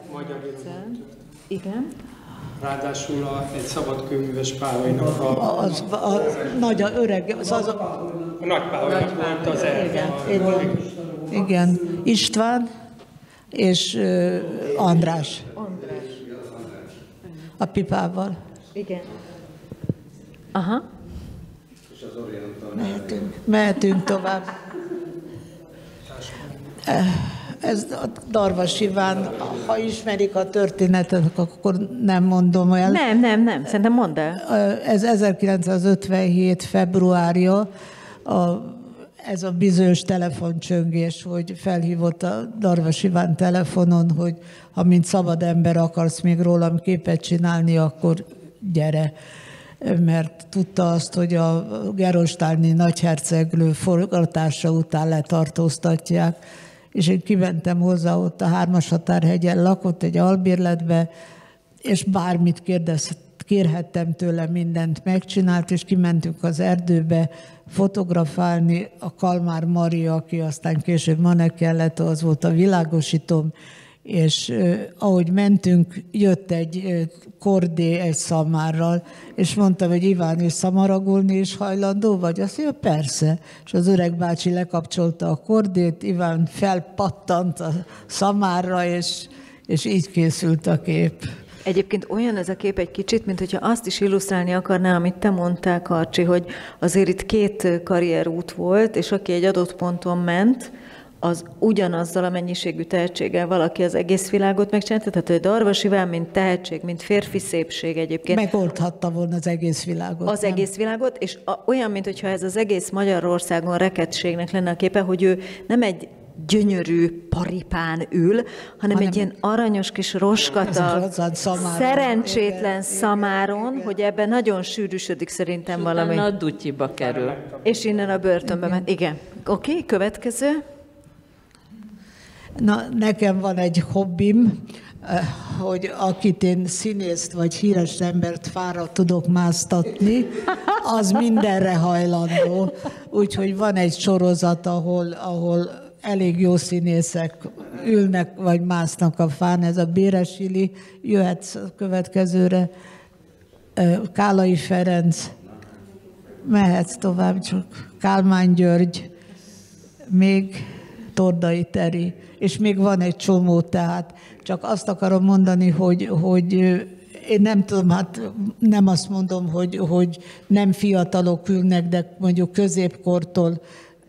Igen. Ráadásul egy szabadkőműves Páholynak a nagy, öreg, a nagy Páholynak volt az igen, István és András. A pipával. Igen. Aha. Mehetünk tovább. Ez a Darvas Iván, ha ismerik a történetet, akkor nem mondom el. Nem, szerintem mondd el. Ez 1957. februárja, ez a bizonyos telefoncsöngés, hogy felhívott a Darvas Iván telefonon, hogy ha mint szabad ember akarsz még rólam képet csinálni, akkor gyere. Mert tudta azt, hogy a gerolsteini nagyherceglő forgatása után letartóztatják, és én kimentem hozzá, ott a 3-as határhegyen lakott egy albérletbe, és bármit kérhettem tőle, mindent megcsinált, és kimentünk az erdőbe fotografálni. A Kalmár Maria, aki aztán később maneken lett, az volt a világosítóm, és ahogy mentünk, jött egy kordé egy szamárral, és mondtam, hogy Iván, és szamaragolni is hajlandó vagy? Azt mondja, persze. És az öreg bácsi lekapcsolta a kordét, Iván felpattant a szamárra, és így készült a kép. Egyébként olyan ez a kép egy kicsit, mint hogyha azt is illusztrálni akarná, amit te mondtál, Karcsi, hogy azért itt 2 karrierút volt, és aki egy adott ponton ment, az ugyanazzal a mennyiségű tehetséggel valaki az egész világot megcsinálta, tehát hogy Darvas Iván, mint tehetség, mint férfi szépség egyébként. Megoldhatta volna az egész világot. Az egész világot, és olyan, mintha ez az egész Magyarországon rekedtségnek lenne a képe, hogy ő nem egy gyönyörű paripán ül, hanem egy ilyen aranyos kis roskata, szerencsétlen szamáron, hogy ebben nagyon sűrűsödik szerintem valami. És a dutyiba kerül. És innen a börtönbe ment. Igen. Oké, következő. Na, nekem van egy hobbim, hogy akit én színészt vagy híres embert fára tudok másztatni, az mindenre hajlandó. Úgyhogy van egy sorozat, ahol elég jó színészek ülnek vagy másznak a fán, ez a Béres Ili, jöhetsz a következőre, Kálai Ferenc, mehetsz tovább, csak Kálmán György, még Tordai Teri, és még van egy csomó, tehát csak azt akarom mondani, hogy én nem tudom, hát nem azt mondom, hogy nem fiatalok ülnek, de mondjuk középkortól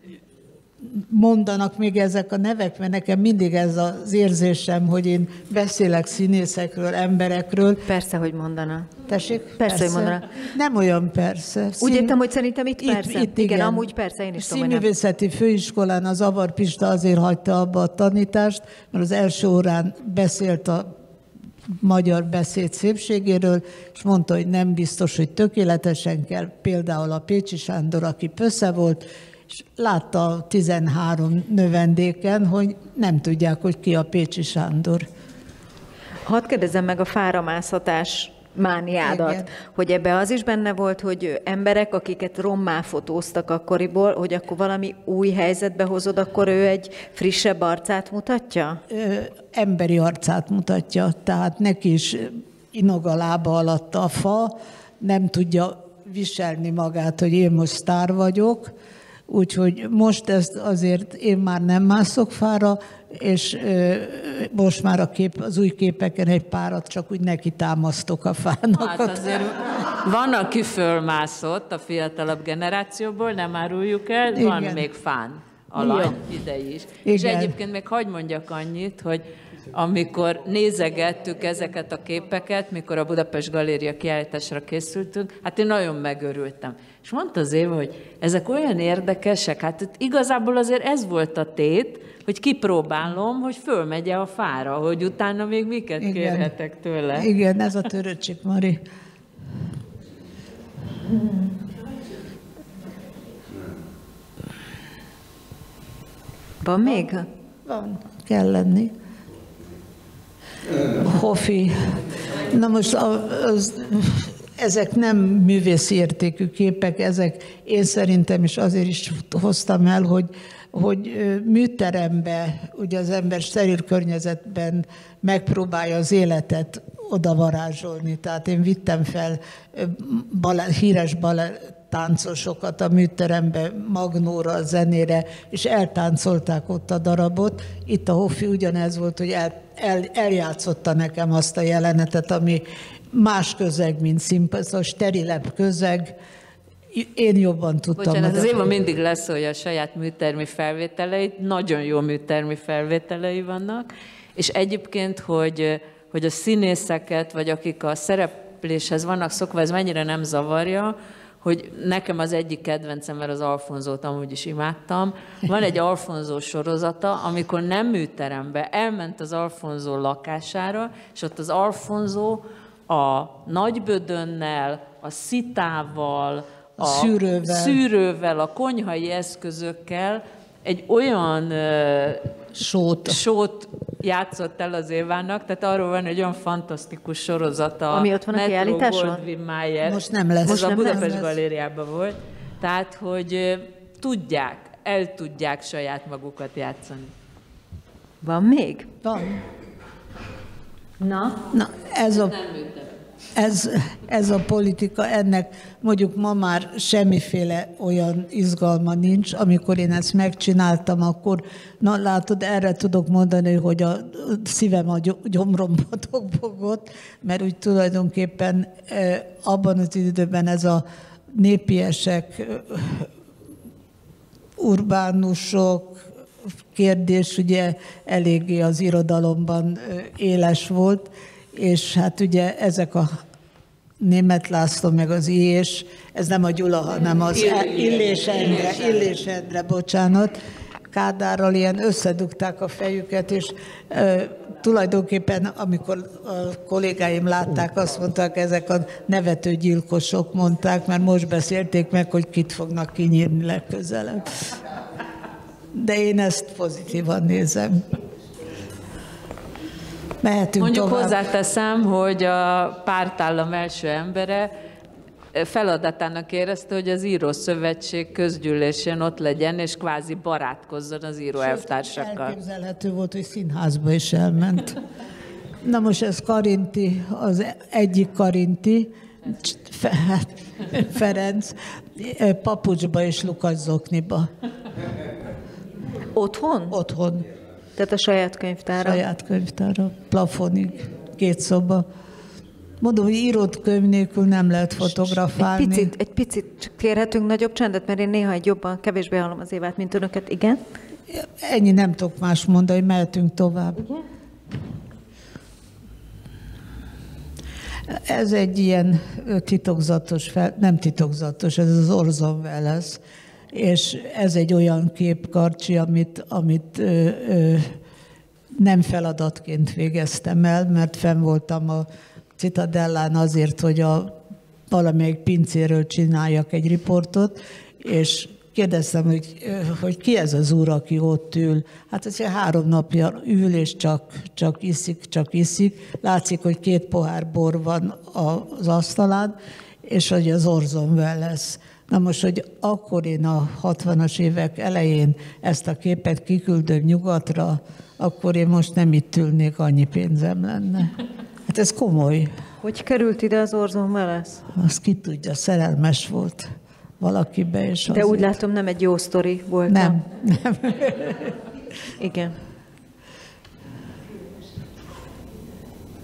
mondanak még ezek a nevek, mert nekem mindig ez az érzésem, hogy én beszélek színészekről, emberekről. Persze, hogy mondana. Tessék? Persze, hogy mondana. Nem olyan persze. Úgy értem, hogy szerintem itt persze. Itt igen, amúgy persze, én is tudom, hogy nem. Színművészeti főiskolán az Avar Pista azért hagyta abba a tanítást, mert az első órán beszélt a magyar beszéd szépségéről, és mondta, hogy nem biztos, hogy tökéletesen kell. Például a Pécsi Sándor, aki pösze volt, és látta a 13 növendéken, hogy nem tudják, hogy ki a Pécsi Sándor. Hadd kérdezzem meg a fáramászhatás mániádat, igen. Hogy ebbe az is benne volt, hogy emberek, akiket rommá fotóztak akkoriból, hogy akkor valami új helyzetbe hozod, akkor ő egy frissebb arcát mutatja? Emberi arcát mutatja, tehát neki is inog a lába alatt a fa, nem tudja viselni magát, hogy én most sztár vagyok, úgyhogy most ezt azért én már nem mászok fára, és most már az új képeken egy párat csak úgy neki támasztok a fának. Hát azért van, aki fölmászott a fiatalabb generációból, nem áruljuk el, van még fán alany ide is. Igen. És egyébként még hadd mondjak annyit, hogy amikor nézegettük ezeket a képeket, mikor a Budapest Galéria kiállításra készültünk, hát én nagyon megörültem. És mondta az Éva, hogy ezek olyan érdekesek, hát igazából azért ez volt a tét, hogy kipróbálom, hogy fölmegy-e a fára, hogy utána még miket kérhetek tőle. Igen, ez a Töröcsik Mari. Van még? Van, kell lenni. Hofi. Na most ezek nem művészi értékű képek, ezek én szerintem is azért is hoztam el, hogy műterembe, ugye az ember steril környezetben megpróbálja az életet oda varázsolni. Tehát én vittem fel híres baletttáncosokat a műterembe, magnóra, a zenére, és eltáncolták ott a darabot. Itt a Hofi ugyanez volt, hogy eljátszotta nekem azt a jelenetet, ami más közeg, mint színpad, sterilebb közeg. Én jobban tudtam. Bocsánat, az Éva mindig leszólja a saját műtermi felvételeit, nagyon jó műtermi felvételei vannak, és egyébként, hogy a színészeket, vagy akik a szerepléshez vannak szokva, ez mennyire nem zavarja, hogy nekem az egyik kedvencem, mert az Alfonzót amúgy is imádtam. Van egy Alfonzó sorozata, amikor nem műterembe, elment az Alfonzó lakására, és ott az Alfonzó a nagybödönnel, a szitával, a szűrővel, a konyhai eszközökkel egy olyan sót játszott el az Évának, tehát arról van egy olyan fantasztikus sorozata. Ami ott van a kiállításon? Goldwyn Mayer. Most nem lesz. Most a Budapest Galériában volt. Tehát, hogy el tudják saját magukat játszani. Van még? Van. Na ez a politika, ennek mondjuk ma már semmiféle olyan izgalma nincs. Amikor én ezt megcsináltam, akkor, na látod, erre tudok mondani, hogy a szívem a gyomromba dobogott, mert úgy tulajdonképpen abban az időben ez a népiesek, urbánusok kérdés ugye eléggé az irodalomban éles volt, és hát ugye ezek a Németh László meg az Ilyés, ez nem a Gyula, hanem az Illés Endre, bocsánat, Kádárral ilyen összedugták a fejüket, és tulajdonképpen, amikor a kollégáim látták, azt mondták, ezek a nevető gyilkosok mondták, mert most beszélték meg, hogy kit fognak kinyírni legközelebb. De én ezt pozitívan nézem. Mehetünk mondjuk tovább. Hozzáteszem, hogy a pártállam első embere feladatának érezte, hogy az Írószövetség közgyűlésén ott legyen, és kvázi barátkozzon az íróelvtársakkal. Elképzelhető volt, hogy színházba is elment. Na most ez Karinti, az egyik Karinti, Ferenc, papucsba és lukasszokniba. Otthon? Otthon. Tehát a saját könyvtára? Saját könyvtára, plafonig, 2 szoba. Mondom, hogy írott könyv nélkül nem lehet fotografálni. Egy picit kérhetünk nagyobb csendet, mert én néha kevésbé hallom az Évát, mint önöket. Igen? Ennyi, nem tudok más mondani, mehetünk tovább. Igen? Ez egy ilyen titokzatos, nem titokzatos, ez az Orson Welles, és ez egy olyan kép, Karcsi, amit nem feladatként végeztem el, mert fenn voltam a Citadellán azért, hogy valamelyik pincéről csináljak egy riportot, és kérdeztem, hogy ki ez az úr, aki ott ül. Hát ez 3 napja ül, és csak iszik. Látszik, hogy 2 pohár bor van az asztalán, és hogy az Orson Welles. Na most, hogy akkor én a 60-as évek elején ezt a képet kiküldöm nyugatra, akkor én most nem itt ülnék, annyi pénzem lenne. Hát ez komoly. Hogy került ide az Orson Welles? Azt ki tudja, szerelmes volt valakibe. És de úgy látom, nem egy jó sztori volt. Nem. Igen.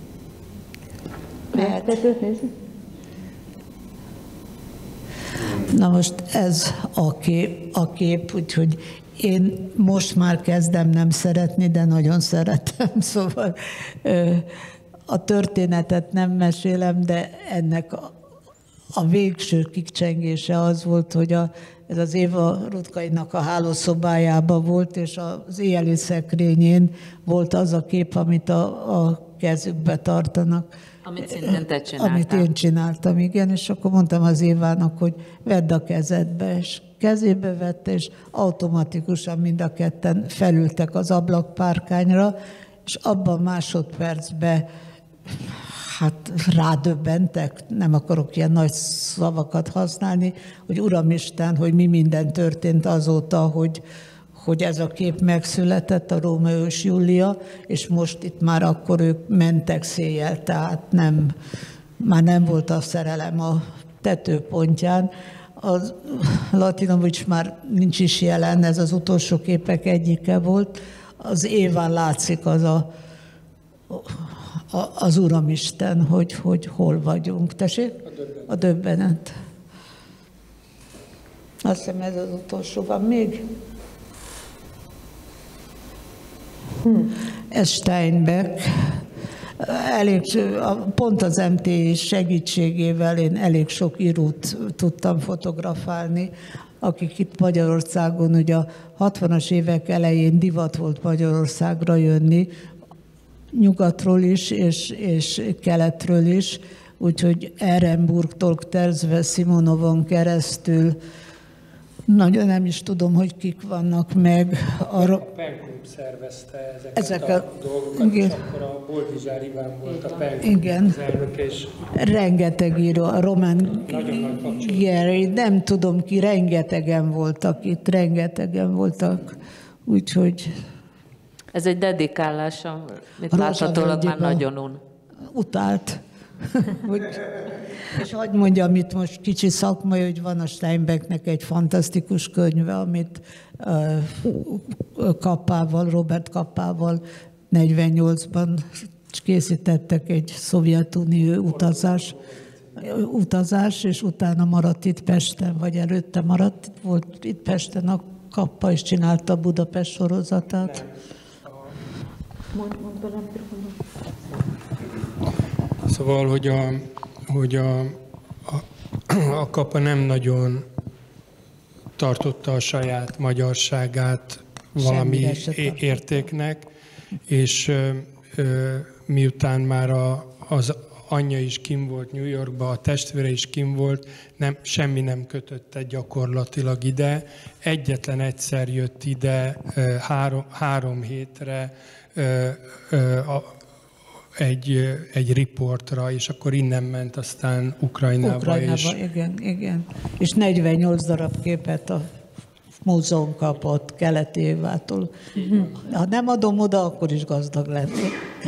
Lehet. Na most ez a kép, úgyhogy én most már kezdem nem szeretni, de nagyon szeretem, szóval a történetet nem mesélem, de ennek a végső kicsengése az volt, hogy ez az Éva Rutkainak a hálószobájában volt, és az éjjeli szekrényén volt az a kép, amit a kezükbe tartanak. Amit szintén te csináltál. Amit én csináltam, igen, és akkor mondtam az Évának, hogy vedd a kezedbe, és kezébe vette, és automatikusan mind a ketten felültek az ablakpárkányra, és abban másodpercben hát rádöbbentek, nem akarok ilyen nagy szavakat használni, hogy Uramisten, hogy mi minden történt azóta, hogy ez a kép megszületett, a Rómeó és Júlia, és most itt már akkor ők mentek széjjel, tehát már nem volt a szerelem a tetőpontján. A Latinovics már nincs is jelen, ez az utolsó képek egyike volt. Az Éván látszik az Uramisten, hogy hol vagyunk. Tessék? A döbbenet. Azt hiszem ez az utolsó, van még? Ez Steinbeck. Pont az MT segítségével én elég sok írót tudtam fotografálni, akik itt Magyarországon, ugye a 60-as évek elején divat volt Magyarországra jönni, nyugatról is, és keletről is, úgyhogy Ehrenburgtól kezdve Simonovon keresztül, nagyon nem is tudom, hogy kik vannak meg. A Penklub szervezte ezeket a dolgokat, igen. És akkor a Boldizsár Iván volt a Penklub az elnök, és rengeteg író, a Roman Gary, nem tudom ki, rengetegen voltak, úgyhogy... Ez egy dedikálás, amit láthatólag már nagyon un. Utált. És hagyd mondjam, itt most kicsi szakmai, hogy van a Steinbecknek egy fantasztikus könyve, amit Robert Kappával 48-ban készítettek, egy Szovjetunió utazás, és utána maradt itt Pesten, vagy előtte maradt, volt itt Pesten a Kappa, és csinálta a Budapest sorozatát. Mondd bele, Szóval, hogy a Kappa nem nagyon tartotta a saját magyarságát valami értéknek, és miután már az anyja is kim volt New Yorkba, a testvére is kim volt, semmi nem kötötte gyakorlatilag ide. Egyetlen egyszer jött ide 3 hétre egy riportra, és akkor innen ment aztán Ukrajnába igen. És 48 darab képet a múzeum kapott Keleti Évától. Ha nem adom oda, akkor is gazdag lennék.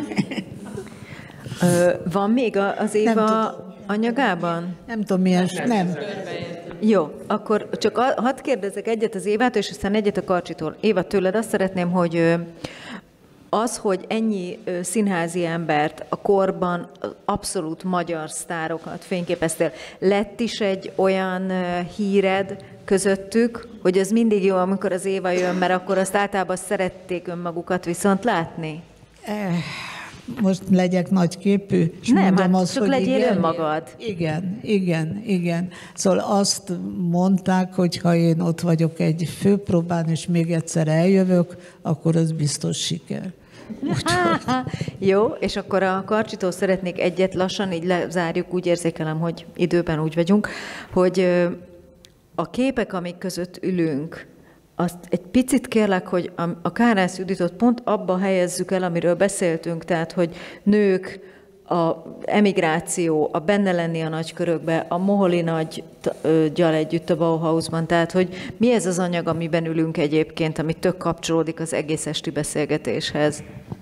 Van még az Éva anyagában? Nem tudom, milyen... Nem. Jó, akkor csak hadd kérdezzek egyet az Évától, és aztán egyet a Karcsitól. Éva, tőled azt szeretném, hogy az, hogy ennyi színházi embert a korban abszolút magyar sztárokat fényképeztél, lett is egy olyan híred közöttük, hogy ez mindig jó, amikor az Éva jön, mert akkor azt általában szerették önmagukat viszont látni? Most legyek nagyképű, és nem, mondjam hát azt, csak hogy legyél igen, önmagad. Igen. Szóval azt mondták, hogy ha én ott vagyok egy főpróbán, és még egyszer eljövök, akkor az biztos siker. Jó, és akkor a Karcsitól szeretnék egyet lassan, így lezárjuk, úgy érzékelem, hogy időben úgy vagyunk, hogy a képek, amik között ülünk, azt egy picit kérlek, hogy a Kárász Juditot pont abba helyezzük el, amiről beszéltünk, tehát, hogy nők, a emigráció, a benne lenni a nagykörökbe, a Moholi nagygyal együtt a Bauhausban, tehát, hogy mi ez az anyag, amiben ülünk egyébként, ami tök kapcsolódik az egész esti beszélgetéshez?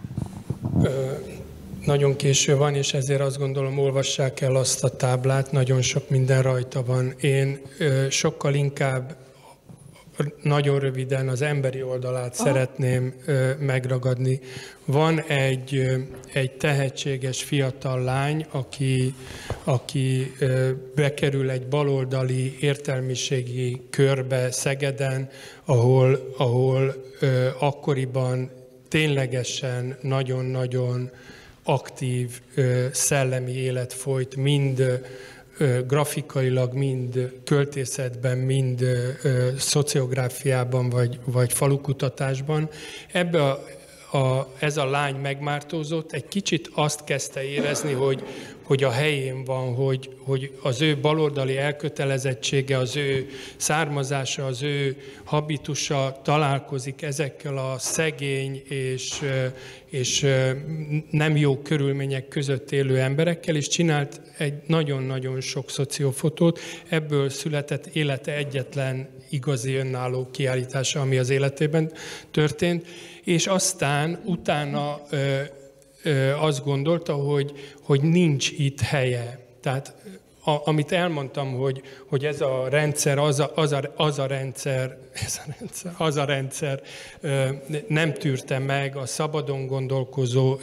Nagyon késő van, és ezért azt gondolom, olvassák el azt a táblát, nagyon sok minden rajta van. Én sokkal inkább nagyon röviden az emberi oldalát szeretném megragadni. Van egy tehetséges fiatal lány, aki bekerül egy baloldali értelmiségi körbe Szegeden, ahol akkoriban ténylegesen nagyon-nagyon aktív szellemi élet folyt, mind grafikailag, mind költészetben, mind szociográfiában vagy falukutatásban. Ez a lány megmártózott, egy kicsit azt kezdte érezni, hogy a helyén van, hogy az ő baloldali elkötelezettsége, az ő származása, az ő habitusa találkozik ezekkel a szegény és nem jó körülmények között élő emberekkel, és csinált egy nagyon-nagyon sok szociófotót. Ebből született élete egyetlen igazi önálló kiállítása, ami az életében történt, és aztán utána azt gondolta, hogy nincs itt helye. Tehát amit elmondtam, hogy ez a rendszer, az a rendszer nem tűrte meg a szabadon gondolkozó,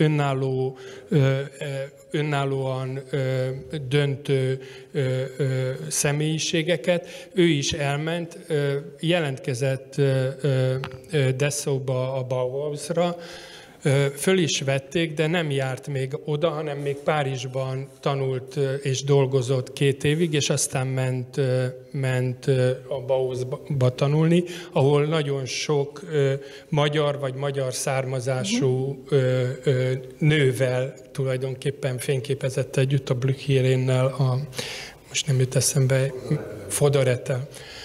önállóan döntő személyiségeket. Ő is elment, jelentkezett Dessauba a Bauhausra, föl is vették, de nem járt még oda, hanem még Párizsban tanult és dolgozott 2 évig, és aztán ment a Bauhausba tanulni, ahol nagyon sok magyar vagy magyar származású nővel tulajdonképpen fényképezett együtt, a Blücherénnel, most nem jut eszembe, Fodorettel.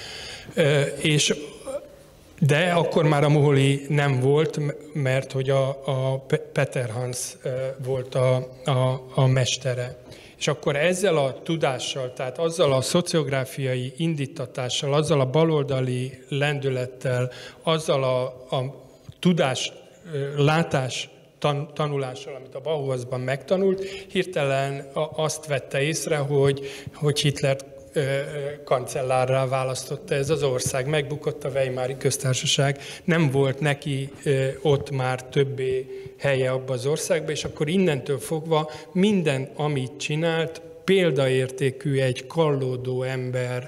De akkor már a Moholy nem volt, mert hogy a Peter Hans volt a mestere. És akkor ezzel a tudással, tehát azzal a szociográfiai indítatással, azzal a baloldali lendülettel, azzal a tudás, látás tanulással, amit a Bauhausban megtanult, hirtelen azt vette észre, hogy Hitlert kancellárrá választotta ez az ország. Megbukott a Weimári köztársaság, nem volt neki ott már többé helye abba az országba, és akkor innentől fogva minden, amit csinált, példaértékű egy kallódó ember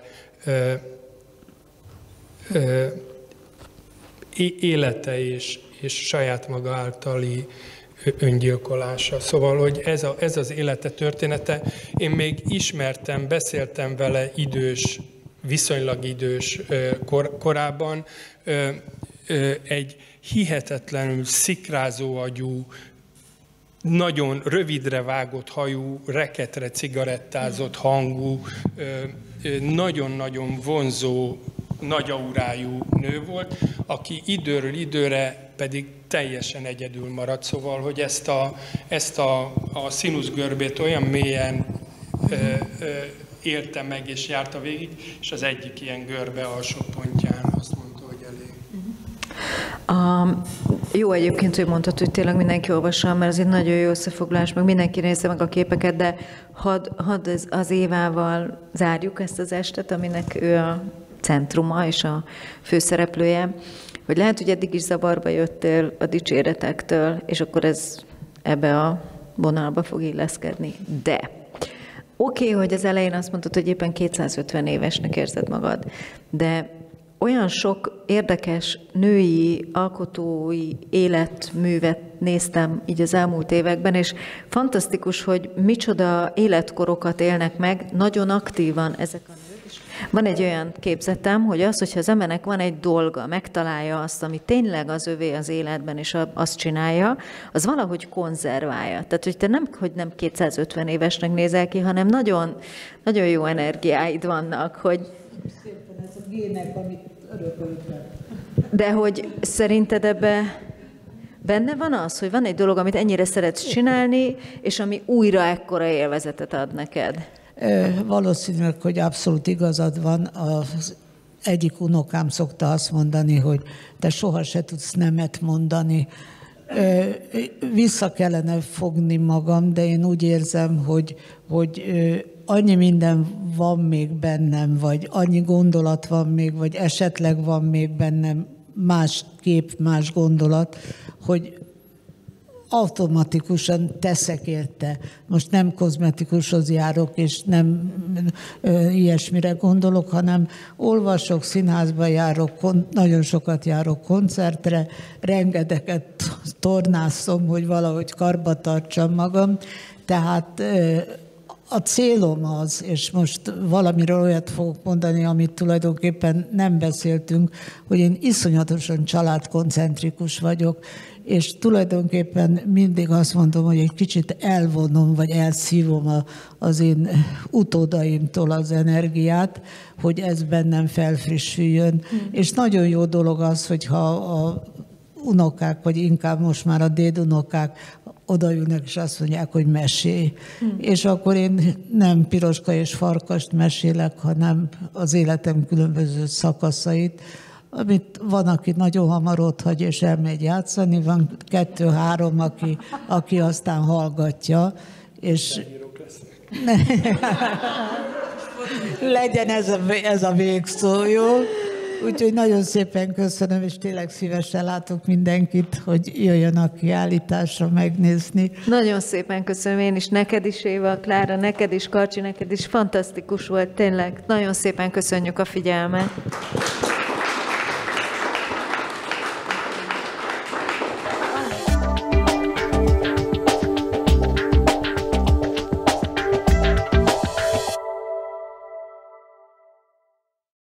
élete és saját maga általi öngyilkolása. Szóval, hogy ez az élete története. Én még ismertem, beszéltem vele viszonylag idős korában. Egy hihetetlenül szikrázó agyú, nagyon rövidre vágott hajú, reketre cigarettázott hangú, nagyon-nagyon vonzó, nagyaurájú nő volt, aki időről időre pedig teljesen egyedül maradt. Szóval, hogy ezt a színuszgörbét olyan mélyen élte meg és járta végig, és az egyik ilyen görbe alsó pontján azt mondta, hogy elég. Jó egyébként, hogy mondtad, hogy tényleg mindenki olvassa, mert ez egy nagyon jó összefoglalás, meg mindenki nézze meg a képeket, de hadd az Évával zárjuk ezt az estet, aminek ő a centruma és a főszereplője, hogy lehet, hogy eddig is zavarba jöttél a dicséretektől, és akkor ez ebbe a vonalba fog illeszkedni. De oké, hogy az elején azt mondtad, hogy éppen 250 évesnek érzed magad, de olyan sok érdekes női, alkotói életművet néztem így az elmúlt években, és fantasztikus, hogy micsoda életkorokat élnek meg, nagyon aktívan ezek a nők. Van egy olyan képzetem, hogy az, hogyha az embernek van egy dolga, megtalálja azt, ami tényleg az övé az életben, és azt csinálja, az valahogy konzerválja. Tehát, hogy te nem 250 évesnek nézel ki, hanem nagyon, nagyon jó energiáid vannak, hogy... Szépen ez a gének, amit örököltem. De hogy szerinted ebbe benne van az, hogy van egy dolog, amit ennyire szeretsz csinálni, és ami újra ekkora élvezetet ad neked? Valószínűleg, hogy abszolút igazad van. Az egyik unokám szokta azt mondani, hogy te soha se tudsz nemet mondani. Vissza kellene fogni magam, de én úgy érzem, hogy annyi minden van még bennem, vagy annyi gondolat van még, vagy esetleg van még bennem más kép, más gondolat, hogy automatikusan teszek érte. Most nem kozmetikushoz járok, és nem ilyesmire gondolok, hanem olvasok, színházba járok, nagyon sokat járok koncertre, rengeteget tornászom, hogy valahogy karba tartsam magam. Tehát a célom az, és most valamiről olyat fogok mondani, amit tulajdonképpen nem beszéltünk, hogy én iszonyatosan családkoncentrikus vagyok, és tulajdonképpen mindig azt mondom, hogy egy kicsit elvonom, vagy elszívom az én utódaimtól az energiát, hogy ez bennem felfrissüljön. És nagyon jó dolog az, hogyha a unokák, vagy inkább most már a dédunokák odaülnek, és azt mondják, hogy mesélj. És akkor én nem Piroska és Farkast mesélek, hanem az életem különböző szakaszait, amit van, aki nagyon hamar otthagy és elmegy játszani, van 2-3, aki aztán hallgatja, és legyen ez a végszó, jó? Úgyhogy nagyon szépen köszönöm, és tényleg szívesen látok mindenkit, hogy jöjjön a kiállításra megnézni. Nagyon szépen köszönöm én is, neked is, Éva, Klára, neked is, Karcsi, neked is, fantasztikus volt, tényleg. Nagyon szépen köszönjük a figyelmet.